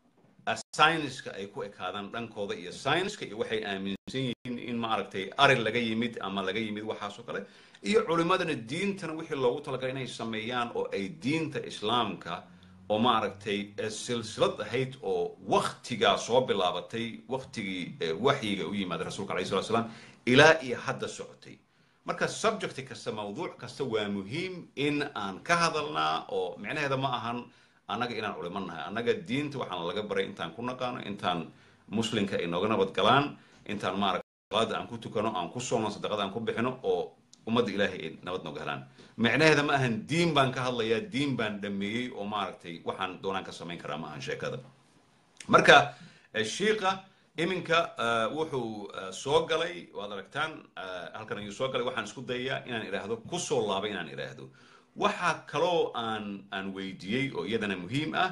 science-ka ay ku ekaadaan dhankooda iyo science-ka iyo waxay aaminsan yihiin in maaragtay ari laga yimid ama laga yimid waxaas oo kale iyo culimadana diintana wixii loogu talagalay inay sameeyaan oo ay diinta islaamka oo maaragtay silsilad ahayd oo waqtigaa soo bilaabatay waqtigii waxyiga u yimaaday rasuulka alayhi salatu wasalaam ilaa iyo hadda socotay marka subject kasta mawduuc kasta waa muhiim in aan ka hadalnaa oo micnaheeda ma ahan annaga inaan culimo nahay annaga diinta waxaan laga baray intaan ku naqaano intaan muslimka ay nooga nabad galaan intaan maaragtay salaada aan ku tukano aan ku soono sadaqada aan ku bixino oo ummadda ilaahay ay nabad nooga helaan micnaheeda ma ahan diin baan ka hadlayaa diin baan dhameeyey oo maaragtay waxaan doonaan ka samayn karaa ma ahan sheekada marka shiiqa iminka wuxuu soo galay waad aragtaan halkan ayuu soo galay waxaan isku dayayaa inaan idhaahdo ku soo laabay inaan idhaahdo waxaa kaloo aan aan weydiiyey oo iyadana muhiim ah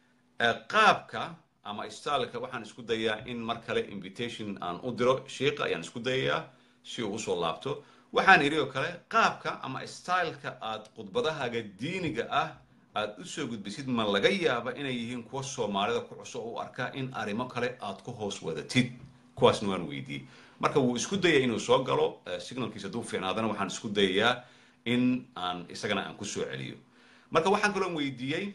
qaabka ama styleka waxaan isku dayayaa in mar kale invitation aan u diro shiiqa ayaan isku dayayaa si uu usoo laabto waxaan idhi oo kale qaabka ama styleka aad khudbadahaaga diiniga ah aad u soo gudbisid ma laga yaaba inay yihiin kuwa soomaalida ku cusub u arkaa in arrimo kale aad ku hoos wadatid kuwaasna waan weydiiyey marka wuu isku dayay inuu soo galo signalkiisa hadduu fiicnaadana waxaan isku dayayaa in aan isagana aan ku soo celiyo marka waxaan kaloo weydiiyey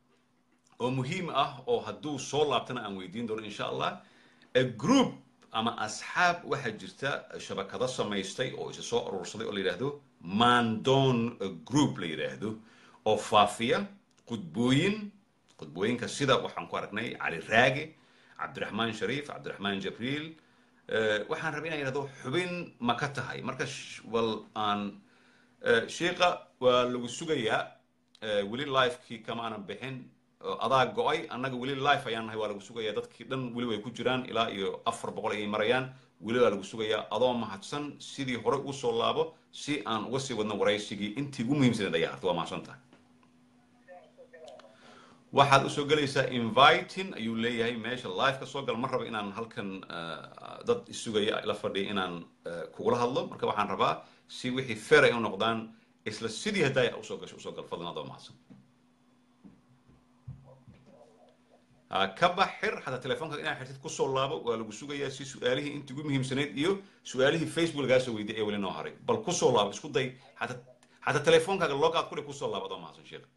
oo muhiim ah oo hadduu soo laabtana aan weydiin doono insha allah group ama asxaab waxaa jirta shabakado samaystay oo isa soo urursaday oo la yidhaahdo mandon group la yidhaahdo oo faafiya khudbooyin khudbooyinka sida waxaan ku aragnay cali raage cabdiraxmaan shariif cabdiraxmaan jabriil waxaan rabay inaan yidhahdo xubin ma ka tahay marka wal aan shiiqa waa lagu sugayaa weli lifekii kamaanan bixin adaa go-ay annaga weli life ayaan nahay waa lagu sugayaa dadkii dhan weli way ku jiraan ilaa iyo afar boqol ayay marayaan weli waa lagu sugayaa adoo mahadsan sidii hore ugu soo laabo si aan uga sii wadno waraysigii intii ugu muhiimsaneed ayaa harta waa mahadsan tahay waxaad usoo gelaysaa inviting ayuu leeyahay meesha live ka soo gal ma raba inaan halkan dad isugaya la fadhiya inaan kugula hadlo marka waxaan rabaa si wixii fair ay u noqdaan isla sidii haddaaya usoo gasho usoo gal fadlan adoo mahadsan ka bax xir xataa telefoonka inaad xirtid kusoo laabo waa lagu sugayaa si su-aalihii intii ugu muhiimsaneyd iyo su-aalihii facebook lagaa soo weydiy ee weli noo haray bal kusoo laabo isku day xataa xataa telefoonkaaga loogaad kudhi kusoo laabo adoo mahadsan sheekh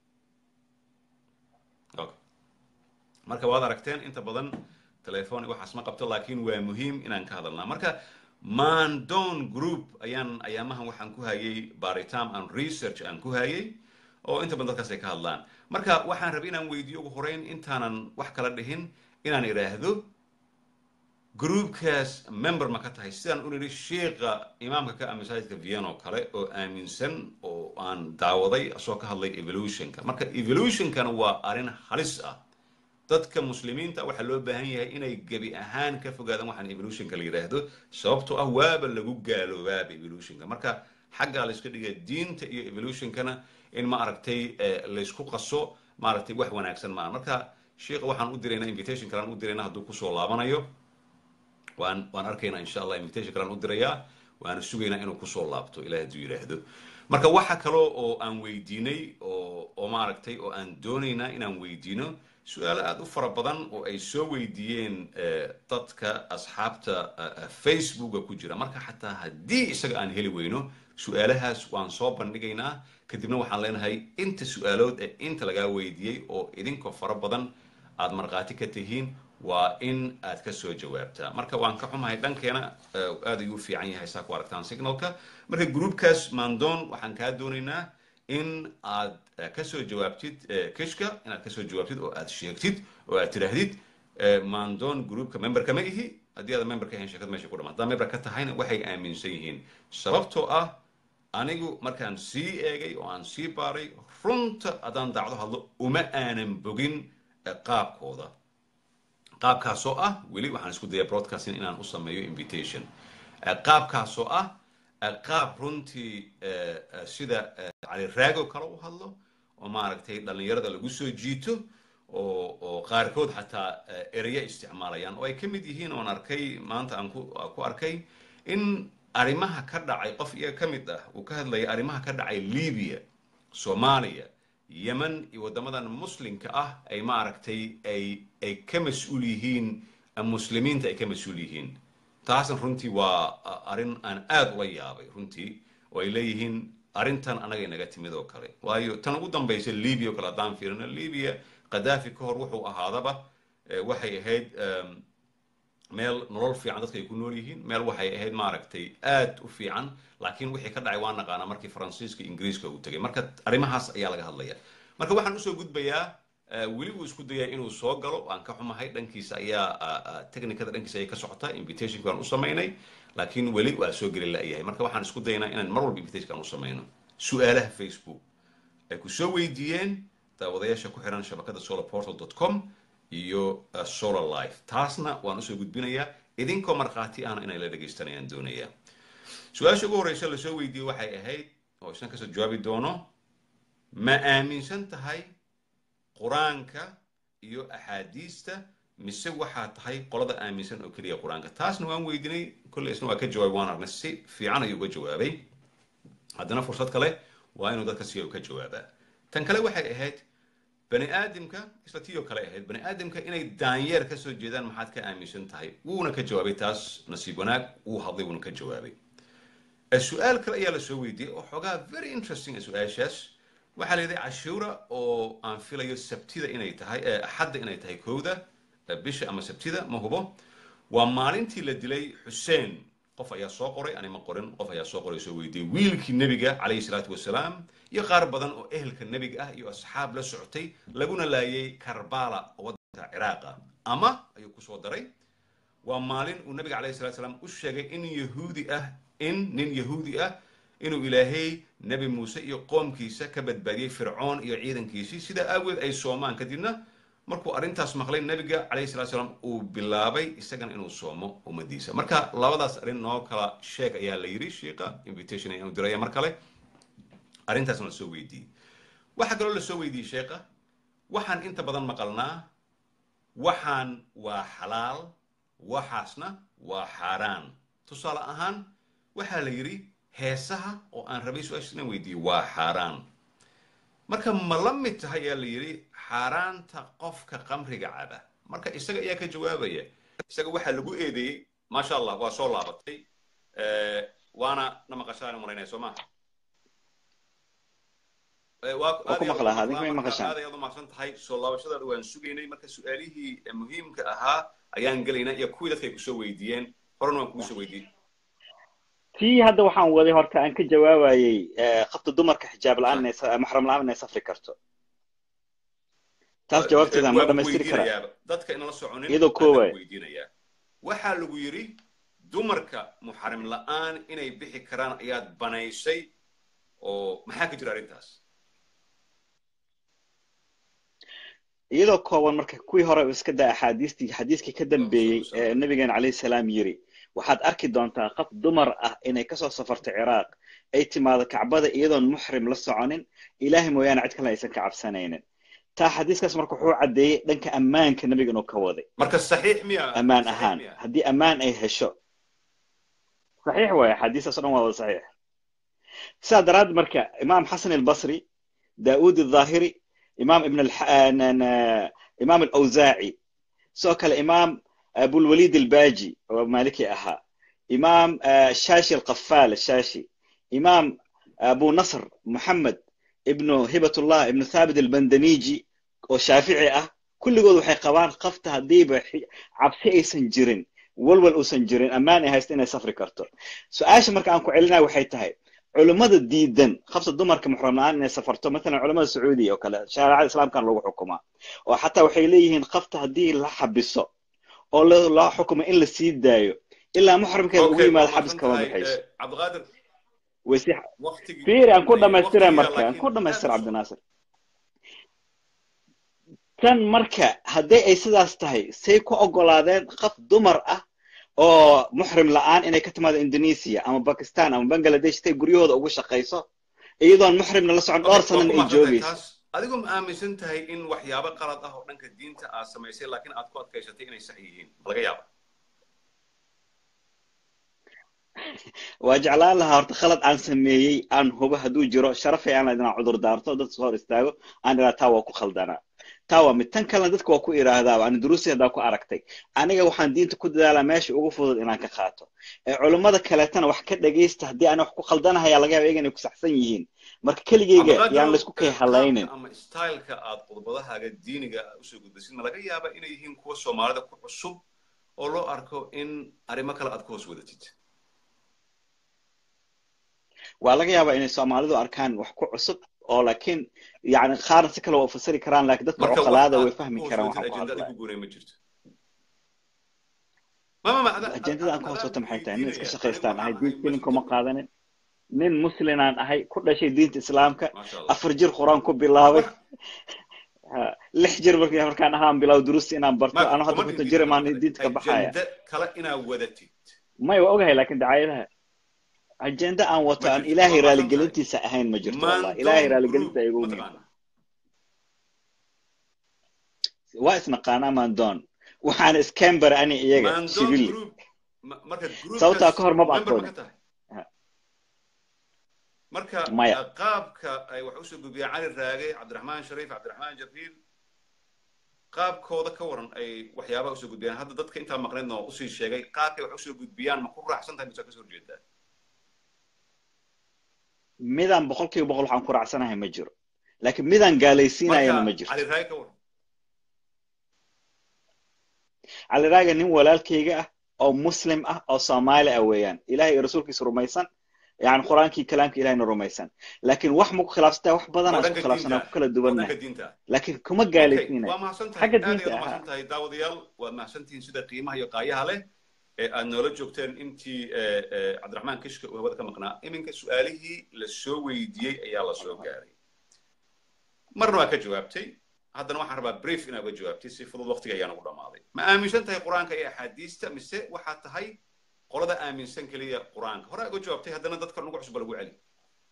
okay marka waad aragteen inta badan telefoon waxaas ma qabto laakiin waa muhiim inaan ka hadalnaa marka mandon group ayaan ayaamahan waxaan ku hayay baaritaan and research aan ku hayay oo inta badan dadkaas ay ka hadlaan marka waxaan rabay inaan weydiiyo ugu horeyn intaanan wax kala dhihin inaan idhaahdo groupkaas member ma ka tahay sidaan u nidhi sheekha imaamka ka masaajidka vienna oo kale oo aaminsan oo aan daawaday asoo ka hadlay evolutionka marka evolutionkana waa arrin halis ah dadka muslimiinta waxaa loo baahan yahay inay gebi ahaan ka fogaadaan waxaan evolutionka la yidhaahdo sababtoo ah waaba lagu gaaloobaaba evolutionka marka xaggaa la iska dhigaa diinta iyo evolutionkana in ma aragtay laysku qaso maaragtay wax wanaagsan maaha marka sheekha waxaan u diraynaa invitation kalaan u diraynaa hadduu kusoo laabanayo waan waan arkaynaa insha allah invitation kalaan u dirayaa waana sugaynaa inuu kusoo laabto ilaah hadduu yidhaahdo marka waxa kaloo oo aan weydiinay oo oo maaragtay oo aan doonaynaa inaan weydiino su-aalo aada u fara badan oo ay soo weydiiyeen dadka asxaabta facebooka ku jira marka xataa haddii isaga aan heli weyno su-aalahaas waan soo bandhigaynaa kadibna waxaan leenahay inta su-aalood ee inta lagaa weydiiyey oo idinkoo fara badan aad markhaati ka tihiin waa in aad ka soo jawaabtaa marka waan ka xumahay dhankeena aad ayuu fiican yahay saa ku aragtaan signalka marka groupkaas mandon waxaan kaa doonaynaa in aad ka soo jawaabtid kishka inaad ka soo jawaabtid oo aad sheegtid oo aad tidhaahdid mandon groupka memberka ma ihi haddii aad member ka ahayn sheekad meesha ku dhamaan haddaa member ka tahayna waxay aaminsan yihiin sababtoo ah anigu markaan sii eegay oo aan sii baaray runta haddaan daacdo hadlo uma aanan bogin qaabkooda qaabkaasoo ah weli waxaan isku daya broadcasting inaan u sameeyo invitation qaabkaasoo ah qaab runtii sida cali raago kale u hadlo oo maaragtay dhallinyarada lagu soo jiito oo oo qaarkood xataa ereya isticmaalayaan oo ay ka mid yihiin oon arkay maanta aan ku ku arkay in arrimaha ka dhacay qof iyaga ka mid ah uu ka hadlaya arrimaha ka dhacay libiya soomaaliya yemen iyo waddamadan muslimka ah ay maaragtay ay ay ka mas-uul yihiin muslimiinta ay ka mas-uul yihiin taasna runtii waa arrin aan aad ula yaabay runtii oo ay leeyihiin arrintan anaga inaga timid oo kale waayo tan ugu dambaysa libiya oo kale haddaan fiirino libiya qadaafi ka hor wuxuu ahaadaba waxay ahayd meel nolol fiican dadka ay ku nool yihiin meel waxay ahayd maaragtay aad u fiican laakiin wixii ka dhacay waa naqaanaa markii faransiiska ingiriiska uu tegay marka arrimahaas ayaa laga hadlaya marka waxaan usoo gudbayaa weli uu isku dayaa inuu soo galo aan ka xumahay dhankiisa ayaa technicada dhankiisa ay ka socota invitationka aan u samaynay laakiin weli waa soo geli la'yahay marka waxaan isku daynaa inaan mar walba invitation aan u samayno su'aalaha facebook ay ku soo weydiiyeen daawadayaasha ku xiran shabakada solar portal dot com iyo solar life taasna waan usoo gudbinayaa idinkoo markhaati ahna inay la dhegaystanayaan doonaya su-aasha ugu horreysa lasoo weydiiyey waxay ahayd oo isna kasoo jawaabi doono ma aaminsan tahay qur-aanka iyo axaadiista mise waxaa tahay qolada aaminsan oo keliya qur-aanka taasna waan weydiinay kolley isna waa ka jawaabay waan arnay si fiican ayuu uga jawaabay haddana fursad kale waa inuu dadka siya ka jawaabaa tan kale waxay ahayd bani aadamka isla tiyoo kale ahayd bani aadamka inay daanyeer ka soo jeedaan maxaad ka aaminsan tahay wuuna ka jawaabay taas nasiib wanaag wuu hadlay wuuna ka jawaabay su-aal kale ayaa la soo weydiiyey oo xoogaa very interesting su-aashaas waxaa la yidhi Canshuura oo aan filayo sabtida inay tahay axadda inay tahay kowda bisha ama sabtida ma hubo waa maalintii la dilay Xuseen qof ayaa soo qoray anima qorin qof ayaa soo qoray soo weydiiyey wiilkii nabiga calayhi salaatu wasalaam iyo qaar badan oo ehelka nabiga ah iyo asxaab la socotay laguna laayay Karbala waddanka Ciraaq ama ayuu ku soo daray waa maalin uu nabiga calayhi salaatu wasalaam u sheegay in yahuudi ah in nin yahuudi ah inuu ilaahay nabi muuse iyo qoomkiisa ka badbaadiyey fircoon iyo ciidankiisii sida awgeed ay soomaan kadibna markuu arrintaas maqlay nabiga calayhi salaatu wasalaam uu bilaabay isagana inuu soomo ummadiisa marka labadaas arrin noo kala sheeg ayaa la yidhi shiiqa invitation ayaan u diraya mar kale arrintaasna la soo weydiiyey waxaa kaloo la soo weydiiyey sheekha waxaan inta badan maqalnaa waxaan waa xalaal waxaasna waa xaaraan tusaale ahaan waxaa la yidhi heesaha oo aan rabay su-aasha inaan weydiiyo waa xaaraan marka ma la mid tahay ayaa la yidhi xaaraanta qofka qamriga caba marka isaga ayaa ka jawaabaya isaga waxaa lagu eedeeyey maasha allah waa soo laabatay waana na maqashaan maraynaya soo maaha aad ayaad umaqsan tahay soo laabashadaada waan sugaynay marka su-aalihii muhiimka ahaa ayaan gelaynaa iyo kuwii dadka ay kusoo weydiiyeen horena waan kugu soo weydiiyey tii hadda waxaan waday horta aan ka jawaabayay qabta dumarka xijaab la'aan inay maxram la'aan inay safri karto taas jawaabteeda ma dhamaystiri karaa dadka inala soconin iyadoo kooway weydiinaya waxaa lagu yidhi dumarka muxarim la'aan inay bixi karaan ayaad banaysay oo maxaa ka jira arrintaas iyadoo kooban marka kuwii hore iska daa axaadiistii xadiiskii ka dambeeyey ee nabigeena calayhi salaam yiri waxaad arki doontaa qof dumar ah inay kasoo safarto Ciraaq ay timaado Kacbada iyadoon muxrim la soconin ilaahay mooyaane cid kale aysan ka cabsanaynin taa xadiiskaas marka wuxuu cadeeyay dhanka ammaanka nabiga inuu ka waday marka saxiix miya ammaan ahaan haddii ammaan ay hesho saxiix waay xadiiskaas dhan waa saxiix sidaa daraad marka imaam xasan albasri daawud الظاهري imaam ibn imaam al-awzaa'i soo kale imaam أبو الوليد الباجي ومالكي أها إمام الشاشي القفال الشاشي إمام أبو نصر محمد ابن هبة الله ابن ثابت البندنيجي والشافعي أه كل قول حيقوان قفتها ديبة عبسي سنجرين والول سنجرين أماني هايستين سفر كرتو سؤال مركا أنكو علنا وحيتهاي علماء الديدن خفص الدمر كمحرمان إني سفرته مثلا علماء السعودية وكلا شارع الإسلام كان له حكومة وحتى وحيليهن قفتها دي لحب السوء oo la xukumo in la sii daayo ilaa muxrimkeeda ugu yimaado xabiska waa bixayso cabdiqaadir wasi fiir aan ku dhamaystiray marka aan ku dhamaystiray cabdinaasir tan marka haddii ay sidaas tahay say ku ogolaadeen qof dumar ah oo muxrim la'aan inay ka timaado Indonesia ama Pakistan ama Bangladesh tay guryahooda ugu shaqeyso iyadoon muxrimna la socon dhowr sano ay joogayso adigu ma aaminsan tahay in waxyaabo qalad ah oo dhanka diinta aad samaysay laakiin aad ku adkaysatay inay sax yihiin laga yaabo وجعل لها هرت خلط عن سميي عن هو هدو جرو شرفي أنا إذا عذر دارته ضد صور استاجو أنا لا تاوا كو خلدنا تاوا متن كلا ضدك وكو إرادة وأنا دروسي هذا كو أركتي أنا جو حندين تكود على ماشي وقفوا إن أنا كخاطو علماء كلاتنا وحكت دقيس تهدي أنا وحكو خلدنا هيا لقى بيجي نكس حسنيين مرك كل جيجا يعني لسكو كي حلاينين أما ستايل كأد قضبضها الديني جا وسوق بس إن لقى يابا إنه يهين كوس سومالدا كو صب أولو أركو إن أريما كلا أدكوس ودتيت waa laga yaabaa inay Soomaalidu arkaan wax ku cusub oo laakiin yaani qaar si kale oo fasiri karaan laakiin dadka oqolaada way fahmi karaan waxa ku hadlay ku guuray ma jirto mama ma ajendada aan ku hoosoo maxay tahay in iska shaqeystaan ahay diinta kuma qaadanin nin muslimaan ahay ku dhashay diinta islaamka afar jir quraan ku bilaabay lix jir markii markaan ahaan bilaw duruusti inaan barto ana hadda ku tajir maan diinta ka baxaya kala inaa wadatid may waa ogahay laakiin dacaayadaha أجندة أن وطن إلهي رالي قلنتي سأهين مجرد والله إلهي رالي قلنتي يقول واسم قناة ماندون وحان اسكامبر أني إيجا شبيلي صوتها كهر ما بعطوني مركا قابك أي وحوسو ببيعاني الراقي عبد الرحمن شريف عبد الرحمن جبريل قاب كودا كورن أي وحيابا وحوسو ببيان هذا ضدك انت مقرننا وقصي الشيء قابك وحوسو ببيان مقرر أحسن تاني مساكسور جدا ميدان بقولك وبقول حن كرة عسناها مجر لكن ميدان جالسين أيام مجر على رأيك ور على رأيك إنه ولا الكيجا أو مسلم أو صومالي أويان إلهي رسولك يسر رميسان يعني قرآن كي كلامك إلهي رميسان لكن وحمك خلاص تا وح بدنا أسمع خلاص أنا كل الدول لكن كم جالسين حاجة دينتا وما سنت هاي داود يال وما سنتين سيدا قيمة هي قايها له أنا رجعتين أنتي عبد الرحمن كشك وهو ذا كمقنع إمك سؤاله للسوي دي أيها للسوي جاري مرة ما كجوابتي هذا نوع حرب بريف إن أجوابتي سيفضل وقت جاي أنا ولا ماضي ما آمن سنت هاي قرآن كأي حديث تمسه وحتى هاي قرآن ده آمن سن كليه قرآن هراء أجوابتي هذا أنا ذكر نقول حسب الوعي علي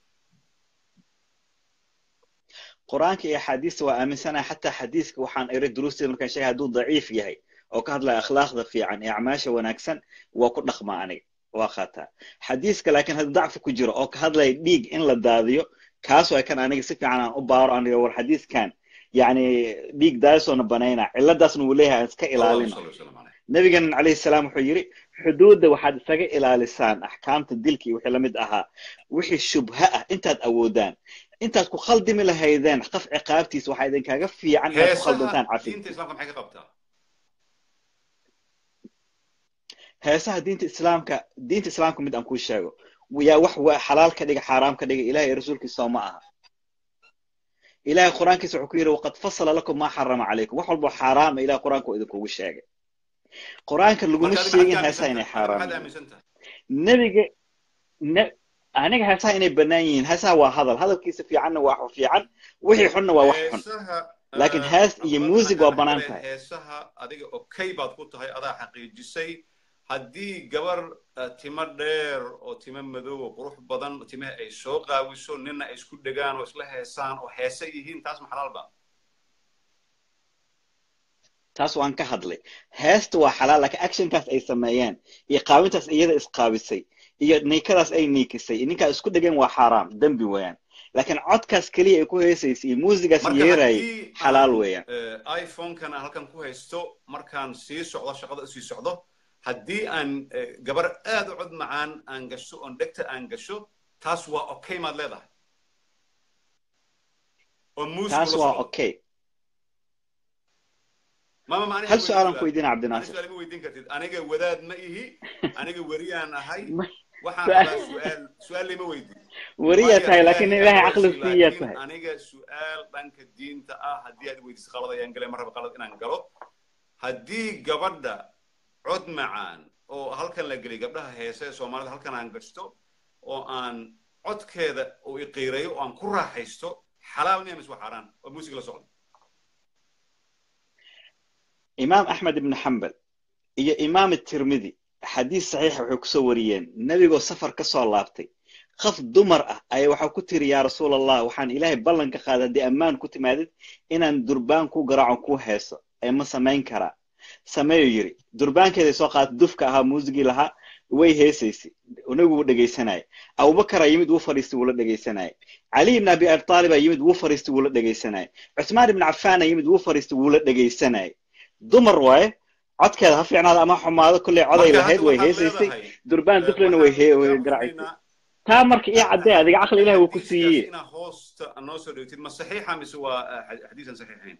قرآن كأي حديث وآمن سنة حتى حديث وحن يريد دروس ممكن شيء هدو ضعيف يهي أو كهذا لا أخلاق في عن إعماش ونكسن وكل نخمة عني واخاتها حديثك لكن هذا ضعف كجرا أو كهذا لا يديق إن للداديو كاس وكان أنا قصدي عن أبار أنا والحديث كان يعني ديق دايس ونبنينا إلا داس نقولها إسك إلى لنا نبي عليه السلام وحيري حدود وحد سجى إلى لسان أحكام تدلكي وحلمت أها وحي الشبهة أنت تأودان أنت تكون خلد من هيدان خف عقابتي سوحيدان كاف في عنها خلدتان عفيف أنت إسلامكم حاجة قبتها هسه دينت إسلامك دينت إسلامك مد أنكو الشاقو ويا وح حلال كديك حرام كديك إلهي رسولك الصومعها إلهي قرآن كيسو حكيره وقد فصل لكم ما حرم عليكم وحلبو حرام إلهي قرآن كو إذكو الشاقو قرآن كاللقون الشيئين هسه إني حرام نبي ن... أنا هسه إني بنايين هسه هو هذا هذا كيس في عنه وحو في عن وحي حن ووحن لكن هاس يموزق وبنانتها هسه أديك أوكي بعد قلت هاي أضع حقيقي شيء haddii gabar timo dheer oo timo madow oo qurux badan timaha ay soo qaawiso ninna ay isku dhagaan oo isla heesaan oo heesa yihiin taas ma xalaal ba taas waan ka hadlay heesta waa xalaal laakiin actionkaas ay sameeyeen iyo qaawintaas iyada isqaabisay iyo niikadaas ay niikisay ninka isku dhagan waa xaraam dambi weeyaan laakiin codkaas kaliya ay ku heesaysay iyo muusigaas yeeray xalaal weeyaan iPhone kana halkan ku haysto markaan sii socdo shaqada sii socdo haddii aan gabar aad u cod macaan aan gasho on dhegta aan gasho taas waa okay maad leedahay oo muusiga taas waa okay mama ma hal su'aalan ku weydiin Cabdi Naasir su'aal ma weydiin kartid aniga wadaad ma ihi aniga wariyaan ahay waxaan rabaa su'aal su'aal lima weydiin wariya tahay laakiin ilaahay aqli siiya tahay aniga su'aal dhanka diinta ah haddii aad weydiiso qalad ayaan galay mar raba qalad inaan galo haddii gabadha cod macaan oo halkan la geliy gabdhaha heesa ee Soomaalida halkan aan gasto oo aan codkeeda oo i qiireeyo oo aan ku raaxaysto xalaal niyamis waa xaraan oo muusiga la socdo إمام أحمد بن حنبل إيه إمام الترمذي حديث صحيح وحكسو وريين نبي جو سفر كسر لابتي خف دمر أي وحو كتير يا رسول الله وحان إلهي بلن كخاذا دي أمان كنت مادد إن أن دربان كو قرعون كو هيسا أي ما سمين كرا سمايو يري دربان كده سوقات دفكها موزقي لها way heesaysay unagu wuu dhageysanay abubakar yimid wuu fariistay wuu la dhageysanay ali ibn abi talib yimid wuu fariistay wuu la dhageysanay usman ibn affan yimid wuu fariistay wuu la dhageysanay dumar way codkeeda ha fiicnaada ama xumaado kulli coday lahayd way heesaysay durbaan duflana way way garaacay taa marka ii cadday adiga aqli ilaahay wuu ku siiyay ina hoosta anoo soo dhigtid ma saxiixa mise waa xadiisan saxiixayn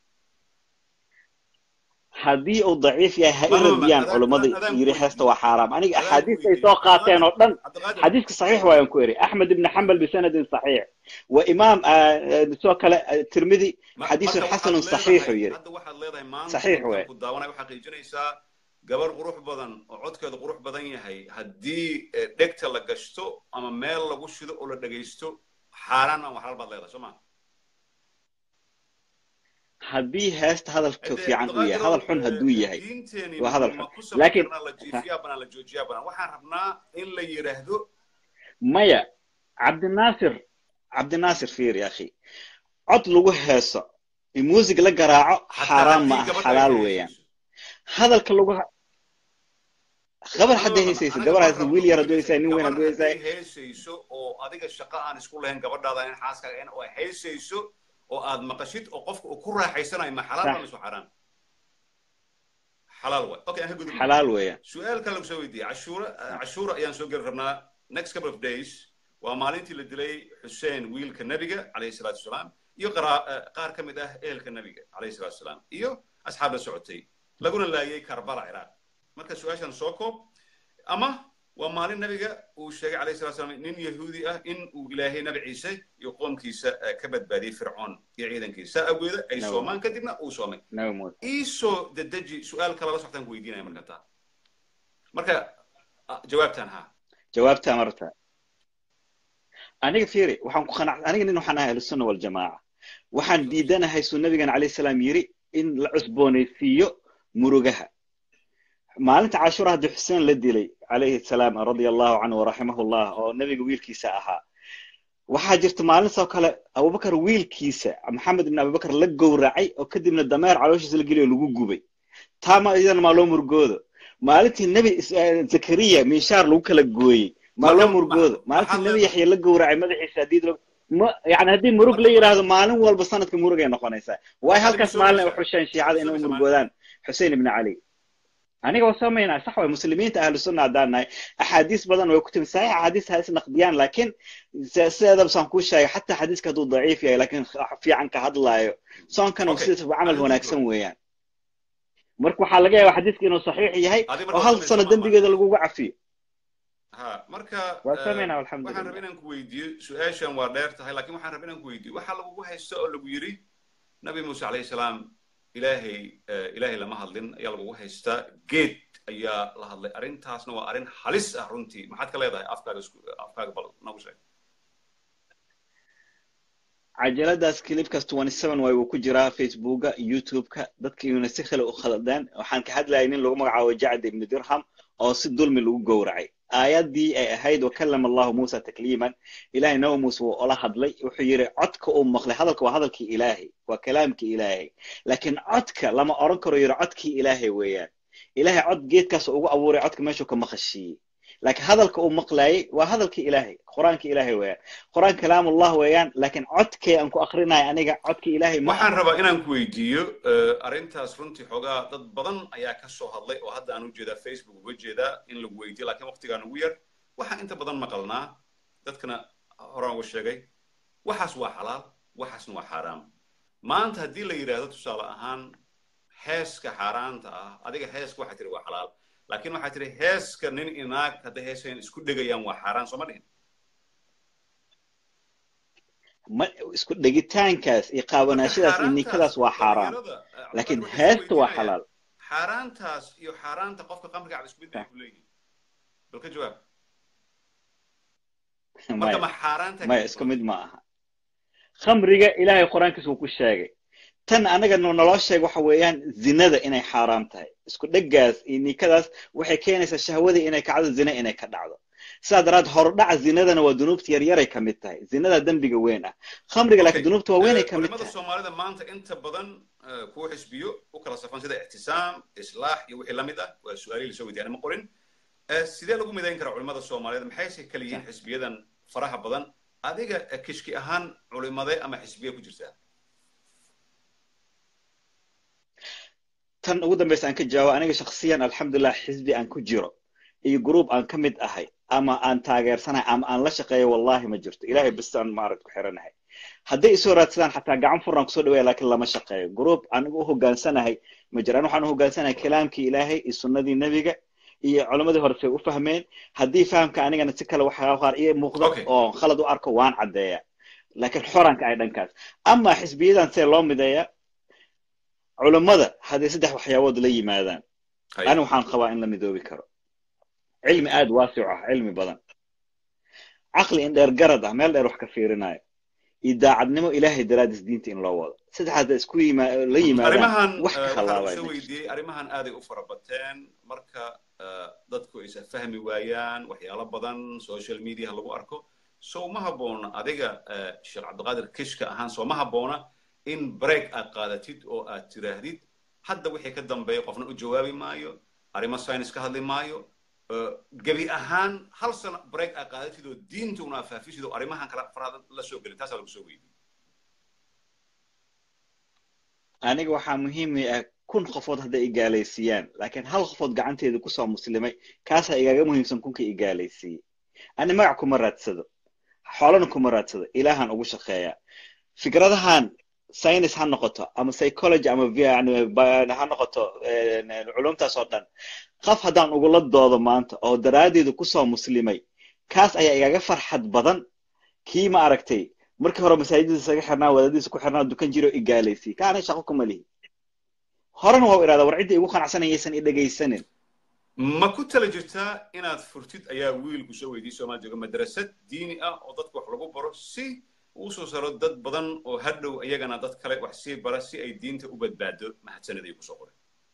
haddii uu daciif yahay ha iradiyaan culimada yiri heesta waa xaraam aniga axaadiis ay soo qaateen oo dhan xadiiska saxiix waayan ku eri axmed ibn hanbal bisanadin saxiix wa imaam soo kale tirmidhi xadiis xasan saxiix yiri hadda waxaad leedahay maanta saxiix way ku daawanay waxa qiijinaysaa gabar qurux badan oo codkeedu qurux badan yahay haddii dhegta la gashto ama meel lagu shido oo la dhageysto xaaraan ama xalaal baad leedahay Soomaa haddii heesta hadalka fiican uu yahay hadal xun haduu yahay waa hadal xun laakiin la jiifiya bana la joojiya bana waxaan rabnaa in la yiraahdo maya Cabdi Naasir Cabdi Naasir fiir ya akhi cod lagu heeso music la garaaco xaraam ma xalaal weeyaan hadalka lagu gabar hadda heesayso gabar hadda wiil yar hadda heesay nin weyn hadda heesay heesayso oo adiga shaqo aan isku lahayn gabadhaada in xaaskaaga in oo heesayso oo aad maqashid oo qofka uu ku raaxaysanayo ma xalaal ama xaraam xalaal way okay aan gudub xalaal weeyaan su'aal kale lagu soo weydiiyay cashuura cashuura ayaan soo gal rabnaa next couple of days waa maalintii la dilay Hussein wiilka nabiga alayhi salatu wasalaam iyo qaar kamid ah eelka nabiga alayhi salatu wasalaam iyo asxaabta socotay laguna laayay Karbala Iraq marka su'aashan soo koob ama waa maalin nabiga uu sheegay alayhi salatu wasalaam nin yahuudi ah in uu ilaahay nabi ciise iyo qoomkiisa ka badbaadiyay fircoon iyo ciidankiisa awgeeda ay soomaan kadibna uu soomay iso dadaji su'aal kale la socotaan ku weydiinaya marka taa marka jawaabtan ha jawaabta marta aniga fiiri waxaan ku qanac aniga nin waxaan ahay sunna wal jamaa waxaan diidanahay sunnabigan alayhi salaam yiri in la cusboonaysiiyo murugaha maalinta cashuura hadii Hussein la dilay alayhi salaam radiyallahu anhu wa rahimahullah oo nabiga wiilkiisa ahaa waxa jirta maalin soo kale Abubakar wiilkiisa Maxamed ibn Abubakar la gowracay oo kadibna dameer calooshiisa la geliyo lagu gubay taama idan ma loo murgoodo maalintii nabi Zakariya miishaar lagu kala gooyay ma loo murgoodo maalintii nabi Yaxya la gowracay madaxiisa diid ma yani hadii murug la yiraahdo maalin walba sanadka murug ay noqonaysaa way halkaas maalin ay xushaan shiicada inay murgoodaan Hussein ibn Ali aniga wasameeyna sax way muslimiinta ahlu sunna daanay ahadiis badan way ku timsay ahadiis haas naqdiyaan laakiin sida san ku sheegay hatta hadiiska haduu daciif yahay laakiin fiican ka hadlaayo soon kan uu sida amal wanaagsan weeyaan marka waxa laga yaabaa hadiiska inuu saxiix yahay oo hal sano dambigeeda lagu cafiyo ha marka wasameeyna alxamdulillah waxaan rabaa inaan ku weydiiyo su'aashan waa dheer tahay laakiin waxaan rabaa inaan ku weydiiyo waxa lagu haysto oo lagu yiri nabi Muuse alayhi salaam ilaahay ilaahay lama hadlin ayaa lagu haystaa geed ayaa la hadlay arintaasna waa arin halis ah runtii maxaad ka leedahay afkaaga afkaaga bal nagu sheeg cajaladaas clipkaas twenty-seven way ku jiraa facebooka youtube-ka dadka inuu si kale u khaladaan waxaan ka hadlaynay in lagu magacaabo Jacd ibn Dirham oo si dulmi lagu gowracay aayadii ay ahayd oo kallama Allah Musa takliiman ilaahay naw Musa oo la hadlay wuxuu yiri codka uu maqlay hadalka waa hadalkii ilaahay waa kalaamkii ilaahay laakiin codka lama oran karo yiri codkii ilaahay weeyaan ilaahay cod geedkaas ugu abuuray codka meesha ka maqashii laakiin hadalka uu maqlay waa hadalkii ilaahay quraanka ilaahay weeyaan quraan kalaam Allah weeyaan laakiin codkii aan ku aqrinaay aniga codkii ilaahay ma waxaan rabaa inaan ku weydiiyo arintaas runtii xogaa dad badan ayaa ka soo hadlay oo hadda aan u jeedaa Facebook uga jeedaa in lagu weydiiyo laakiin waqtigaan ugu yar waxa inta badan maqalnaa dadkana horaan uga sheegay waxaas waa xalaal waxaasna waa xaraam maanta haddii la yiraahdo tusaale ahaan heeska xaraanta ah adiga heeska waxa tiri waa xalaal laakiin waxa tiri heeska nin inaag hadda heeseen isku dhigayaan waa xaraan soo ma dhihin ma isku dhigitaankaas iyo qaabanaashadaas iyo nikadaas waa xaraan laakiin heesta waa xalaal xaraantaas iyo xaraanta qofka qamriga cad isku mid bay ku leeyihiin bal ka jawaab marka ma xaraanta ma isku mid ma aha khamriga ilaahay quraankiisa uu ku sheegay tan anaga nolol sheeg waxa weeyaan zinada inay xaraam tahay isku dhagaas iyo nikadaas waxay keenaysaa shahwada inay kacdo zina inay ka dhacdo saadaraad hordhac zinadana waa dunuubta yar yar ay kamid tahay zinada dambiga weyn ah khamriga laakiin dunuubta waa weyn ay kamid tahay Soomaalida maanta inta badan ku xisbiyo u kala safan sida ihtisaam islaax iyo wixii lamid ah waa su'aalo la soo weydiiyay ma qorin sidee lagu midayn karaa culimada Soomaaliyeed maxay kala yihiin xisbiyadan faraha badan adiga kishki ahaan culimada ama xisbiye ku jirtaa tan ugu dambaysa aan ka jawaabo aniga shakhsiyan alxamdulillah xisbi aan ku jiro iyo group aan ka mid ahay ama aan taageersanahay ama aan la shaqeeyo wallahi ma jirto ilaahay bas aan maarad ku xiranahay hadday isoo raadsadaan xataa gacan furan ku soo dhaweeyo laakiin lama shaqeeyo group anigu u hogaansanahay ma jiraan waxaan u hogaansanahay kalaamkii ilaahay iyo sunnadii nabiga iyo culimadii hore say u fahmeen haddii fahamka anigana si kale waxaa qaar iyo muuqdo oo khalad u arko waan caddeeya laakiin xoranka ay dhankaas ama xisbiyadan see loo mideeya culimada haddii saddex waxyaabood la yimaadaan ani waxaan qabaa in la midoobi karo cilmi aad waasic ah cilmi badan caqli in dheer garad ah meel dheer wax ka fiirinayo iyo daacadnimo ilaahay daraadis diinta in loo wado saddexaad isku la yimaadaan wax ka khalaabay soo weydiiyay arrimahan aad ay u farabateen marka dadku ay fahmi waayaan waxyaalo badan social media lagu arko soo ma haboona adiga Sheekh Cabdiqaadir Kishka ahaan soo ma haboona in break aad qaadatid oo aad tiraahdid hadda wixii ka dambeeyo qofna u jawaabi maayo arrimo science ka hadli maayo gabi ahaan hal sano break aad qaadatid oo diinta una faafisid oo arrimahan kala farada la soo gelin taas lagu soo weydiiyay aniga waxaa muhiim ah kun qofood hadday igaalaysiiyaan laakiin hal qofood gacanteeda ku soo muslimay kaasa igaga muhiimsan kunka igaalaysiiyay ani magac kuma raadsado xoolana kuma raadsado ilaahan ugu shaqeeya fikradahan science ha noqoto ama psychology ama yani ha noqoto culumtaas oo dhan qof haddaan ugula doodo maanta oo daraadeedu ku soo muslimay kaas ayaa igaga farxad badan kii ma aragtay markii hore masaajidda isaga xirnaa wadaadiisa ku xirnaa dukan jiro igaalaysi kaana shaqo kuma lihi horena waa iraada war cidii ugu qanacsanaysan i dhageysanin ma ku tala jirtaa inaad furtid ayaa wiilku soo weydiiyay Soomaali jooga madrasad diini ah oo dadku wax lagu baro si uu soo saro dad badan oo hadhow iyagana dad kale wax si bara si ay diinta u badbaado mahadsanadii ku soo qoray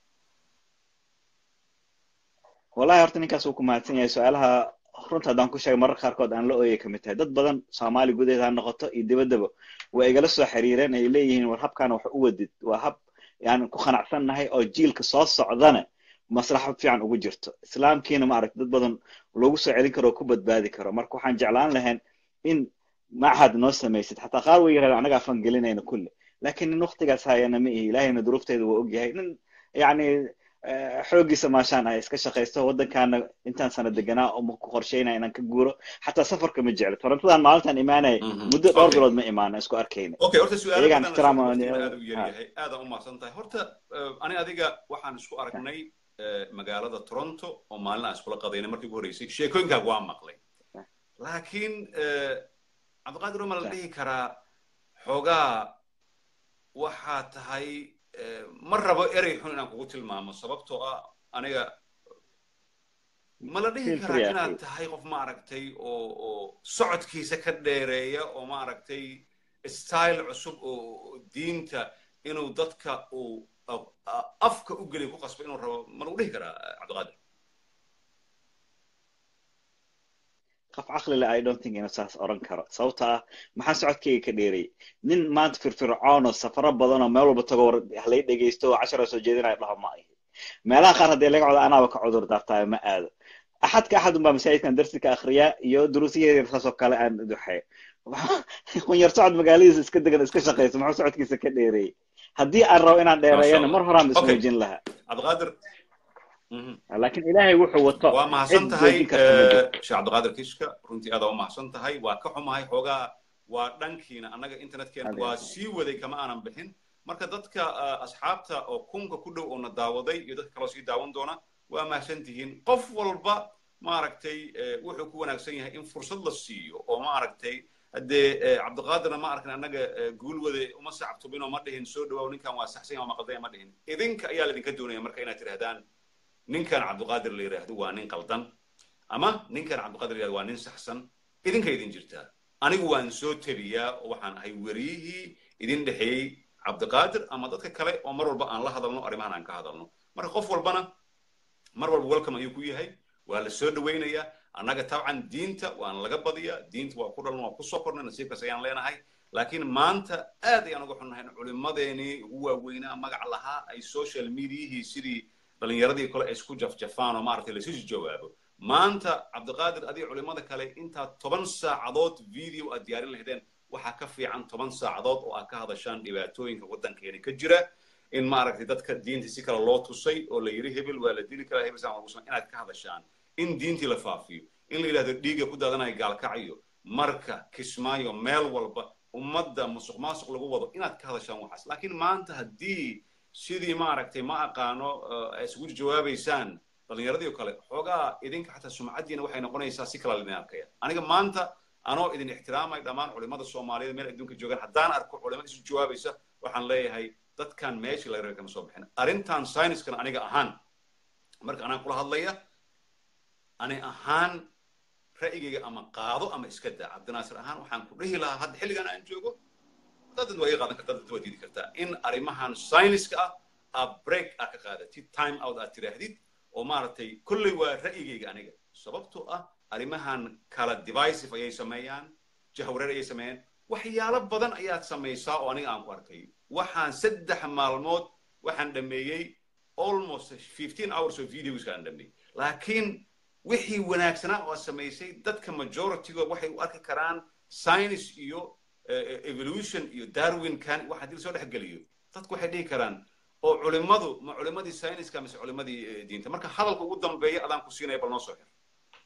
wallahi horta ninkaas uu ku mahadsan yahay su'aalaha runta hadaan ku sheegay marar qaarkood aan la ooyay ka mid tahay dad badan Soomaali gudaheeda ha noqoto iyo dibadaba way igala soo xiriireen ay leeyihiin war habkan wax u wadid waa hab yani ku qanacsannahay oo jiilka soo socdana maslaxa fiican ugu jirto islaamkiina ma aragtay dad badan loogu soo celin karo ku badbaadi karo marka waxaan jeclaan lahayn in معهد نوس سميست حتى قال ويرى أنا قافن قلنا كله لكن النقطة قاسها أنا مئة لا هي ندروفته وأوجه يعني حوجي سماشان هاي إسكش خيسته وده كان إنسان سنة دجنا أو مقرشينا إن كجورو حتى سفر كمجعل فرنتلا مالتها إيمانه مدة أرجل ما إيمانه إسكو أركينه أوكي هرت سؤال يعني احترام هذا أم صنطة هرت أنا أديك وحنا إسكو أركني مقالة تورنتو ومالنا إسكو لقضينا مركب ورئيسي شيء كون كقوام مقلي لكن عبد القادر ما لديه كرا حوجا واحد هاي مرة بقري حنا قلت الماما سببته أنا ما لديه كرا كنا هاي قف ما عرفتي أو أو صعد كيسة كديرية أو ما عرفتي ستايل عصب أو دينته إنه ضدك أو أفك أقولي فوق أصبح إنه ما لديه كرا عبد القادر قف عقلي لا I don't think إنه ساس أوران كرا صوتها ما حنسعد كي كديري نين ما أنت في فرعون السفر بدنا ما هو بتجور هلي دقيستو عشرة سجدين على معي ما لا خير هذي اللي قاعد أنا وكعذر دارتها ما هذا أحد كأحد ما مساعد كان درس كأخرياء يو دروسية يرخصوا كلا عن دحية يكون يرصعد مقاليز إسكت كده إسكت شقيس ما حنسعد كي سكديري هدي الروين عن ديري أنا مرة رام اسمه جن لها عبد القادر لكن إلهي وحو وطا وما حسنت هاي شيخ عبد القادر كيشكا رنتي هذا وما حسنت هاي وكحوم هاي حوغا ودنكينا أنا إنترنت كان وسيو ذي كما أنا بحين marka dadka asxaabta oo kunka ku dhow oo na daawaday iyo dadka kale sii daawan doona waa mahadsantihiin qof walba ma aragtay wuxuu ku wanaagsan yahay in fursad la siiyo oo ma aragtay hadee Cabdiqaadirna ma arkin anaga guul wade uma sacabtubino ma dhihin soo dhawaaw ninkan waa saxsan ama qaldan ma dhihin idinka ayaa idinka doonaya marka inaad tirahdaan ninkan Cabdiqaadir la yiraahdo waa nin qaldan ama ninkan Cabdiqaadir waa nin saxsan idinka idin jirtaa anigu waan soo tabiyaa waxaan ahay wariyihii idin dhaxeeyay Cabdiqaadir ama dadka kale oo mar walba aan la hadalno arimahan aan ka hadalno marka qof walbana mar walba welcome ayuu ku yahay waa la soo dhaweynaya annaga tabcan diinta waan laga badiyaa diinta waa ku dhalno waa ku soo kornay nasiibkaas ayaan leenahay laakiin maanta aad ayaan uga xunnahay culimadeeni ugu waaweynaa magac lahaa ay social media sidii dhalinyaradii kale isku jafjafaan oo maartay la sii jawaabo maanta cabdiqaadir adii culimada kale intaa toban saacadood video aad diyaarin lahaydeen waxaa ka fiican toban saacadood oo aad ka hadashaan dhibaatooyinka waddankeena ka jira in maaragtay dadka diinta si kale loo tusay oo la yiri hebel waa la dili karaa hebel saan ugu inaad ka hadashaan in diintii la faafiyo in la yidhahdo dhiigga ku daadanayo gaalkacayo marka kismaayo meel walba ummadda musuq maasuq lagu wado inaad ka hadashaan waxaas laakiin maanta haddii sidii maaragtay ma aqaano isugu jawaabaysaan dhalinyaradii oo kale xoogaa idinka xataa sumcaddiina waxay noqonaysaa si kala lidin arkaya aniga maanta anoo idin ixtiraamay dhammaan culimada soomaaliyeed meel adduunka joogaan haddaan arko culimada isu jawaabaysa waxaan leeyahay dadkan meeshii laga rabay kama soo bixin arrintan sayniskan aniga ahaan marka anaan kula hadlaya ani ahaan ra'yigayga ama qaado ama iska daa cabdinaasir ahaan waxaan ku dhihi lahaa hadda xilligan aan joogo dadad waa iga qaadan kartaa dad waa diidi kartaa in arrimahan sayniska ah aad break aad ka qaadatid time out aad tiraahdid oo maaragtay kolley waa ra'yigayga aniga sababtoo ah arrimahan kala divisive ayay sameeyaan jahwareer ayay sameeyaan waxyaalo badan ayaad samaysaa oo aniga aan ku arkay waxaan saddex maalmood waxaan dhameeyey almost fifteen hours of videos aan dhameeyey laakiin wixii wanaagsanaa oo samaysay dadka majority-ga waxay u arki karaan science iyo evolution iyo darwin kan waxa dil soo dhex galiyo dadku waxay dhihi karaan oo culimadu ma culimadii science-ka mise culimadii diinta marka hadalka ugu dambeeya adaan ku siinaya bal noo soo xir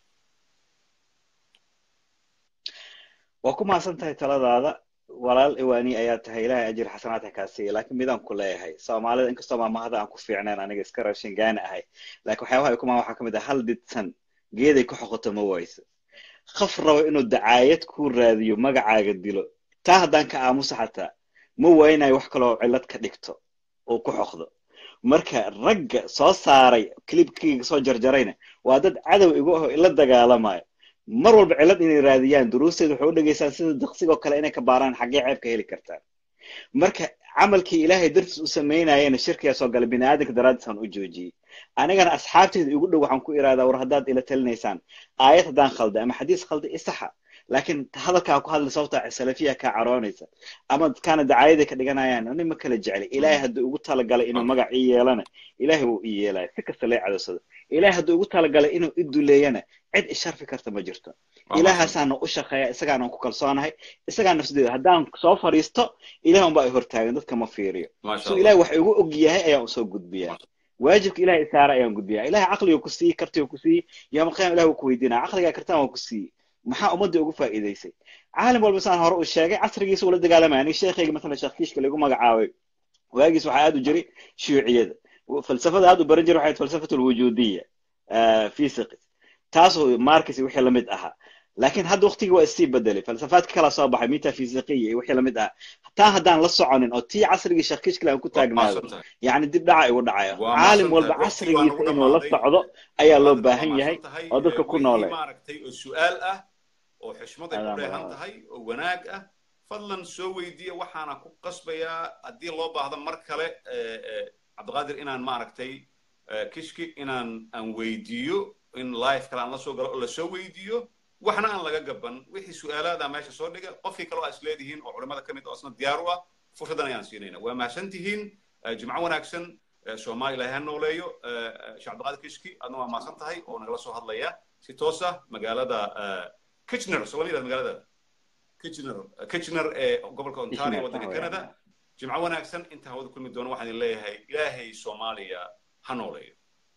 waa ku mahadsan tahay taladaada walaal iwaani ayaa tahay ilaahay ajir xasanaad ha kaa siiya laakiin midaan ku leeyahay soomaalida inkastoo maamahada aan ku fiicnayn aniga iska raashin gaana ahay laakiin waxyaabaha ay ku maama waxaa ka mid ah hal didsan geeday ku xoqoto ma wayso qaf rabo inuu dacaayad ku raadiyo magacaaga dilo taa haddaan ka aamusa xataa ma waynayo wax kaloo cillad ka dhigto oo ku xoqdo marka ragga soo saaray clipkiga soo jarjarayna waa dad cadow igu ah ila dagaalamayo mar walba cillad inay raadiyaan duruusteedu waxay u dhageystaan sida daqsigoo kale inay ka baaraan xaggee ceebka heli kartaan marka camalkii ilaahay dartiis u samaynayana shirkiyaa soo galay bini aadamka daraaddiisaan u joojiyey anigana asxaabteeda igu dhow waxaan ku iraadaa war haddaad ila talinaysaan aayad haddaan khalda ama xadiis khalda isaxa laakiin hadalkaa ku hadla sababtaa salafiya kaa caroonaysa ama dadkaana dacaayada ka dhiganayaan ani ma kala jeclay ilaahay hadduu ugu talagalay inuu magac ii yeelana ilaahay wuu ii yeelaya si kasta lee cadowsado ilaahay hadduu ugu talagalay inuu i duleeyana cid isharfi karta ma jirto ilaahaasaan u shaqeeya isagaana ku kalsoonahay isagaa nafsadeeda haddaan soo fariisto ilaah unbaa ay hortaagan dadka ma fiiriyo so ilaahay wax igu og yahay ayaan usoo gudbiyaa waajibka ilaahay isaara ayaan gudbiyaa ilaahay caqliga ku siiyey kartiga ku siiyey yawma qiyaama ilaah wuu ku weydiinaa caqligaa kartaan waa ku siiyey maxaa ummadda ugu faa'iidaysay caalim walba saan hore u sheegay casrigiisa ula dagaalamaya aniga sheekhayga masalan sheekh kiishka lagu magacaabay waagiis waxaa aad u jiray shuyuuciyada falsafada aad u baran jiray waxay falsafatu alwujuudiyya physics taasoo markis wixii la mid ahaa laakiin hadda waqtigii waa isii bedelay falsafaadka kala soo baxay metaphysiqiya iyo wixii la mid ahaa taa haddaan la soconin oo tii casrigii sheekh kiishka aan ku taagnaado yacni dib dhaca igu dhacaya caalim walba casrigiisa inuu la socdo ayaa loo baahan yahay oo dadka ku noolay su'aal ah oo xishmad ay ku dheehan tahay oo wanaag ah fadlan soo weydiiya waxaana ku qasbayaa haddii loo baahdo mar kale cabdiqaadir inaan maaragtay kishki inaan aan weydiiyo in live kale aan la soo galo oo la soo weydiiyo waxna aan laga gaban wixii su'aalaada meesha soo dhiga qofkii kale oo is leedihiin oo culimada ka mid oo isna diyaar u ah fursadan ayaan siinayna waa mahadsan tihiin jimco wanaagsan soomaali ilaahay ha nooleeyo sheekh cabdiqaadir kishki adna waa mahadsan tahay oo nagala soo hadlaya si toos ah magaalada kitchener soo waliid magaalada kitchener kitchener ee gobolka ontario waddanka canada jimco wanaagsan inta hawada kulmi doono waxaan leeyahay ilaahay soomaaliya ha nooleeyo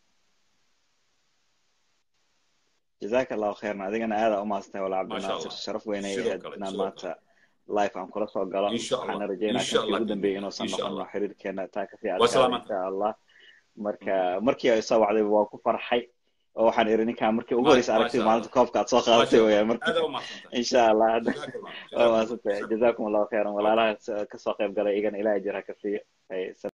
جزاك الله خيرا أدينا هذا أم أستاذ ولا عبد الناصر شرف وين هي مات لايف عن كل صوت قلم إحنا رجينا كان جدا بينو صنعنا حرير كنا تاك في إن شاء الله مركا مركي يسوي عليه واقف فرحي أو حن إيرني كان مركي وقولي سأركتي مالت كوف كات صاخ أرتي ويا مركي إن شاء الله أم أستاذ جزاكم الله خيرا ولا لا كساقي بقرا إيجان إلى أجرها كثير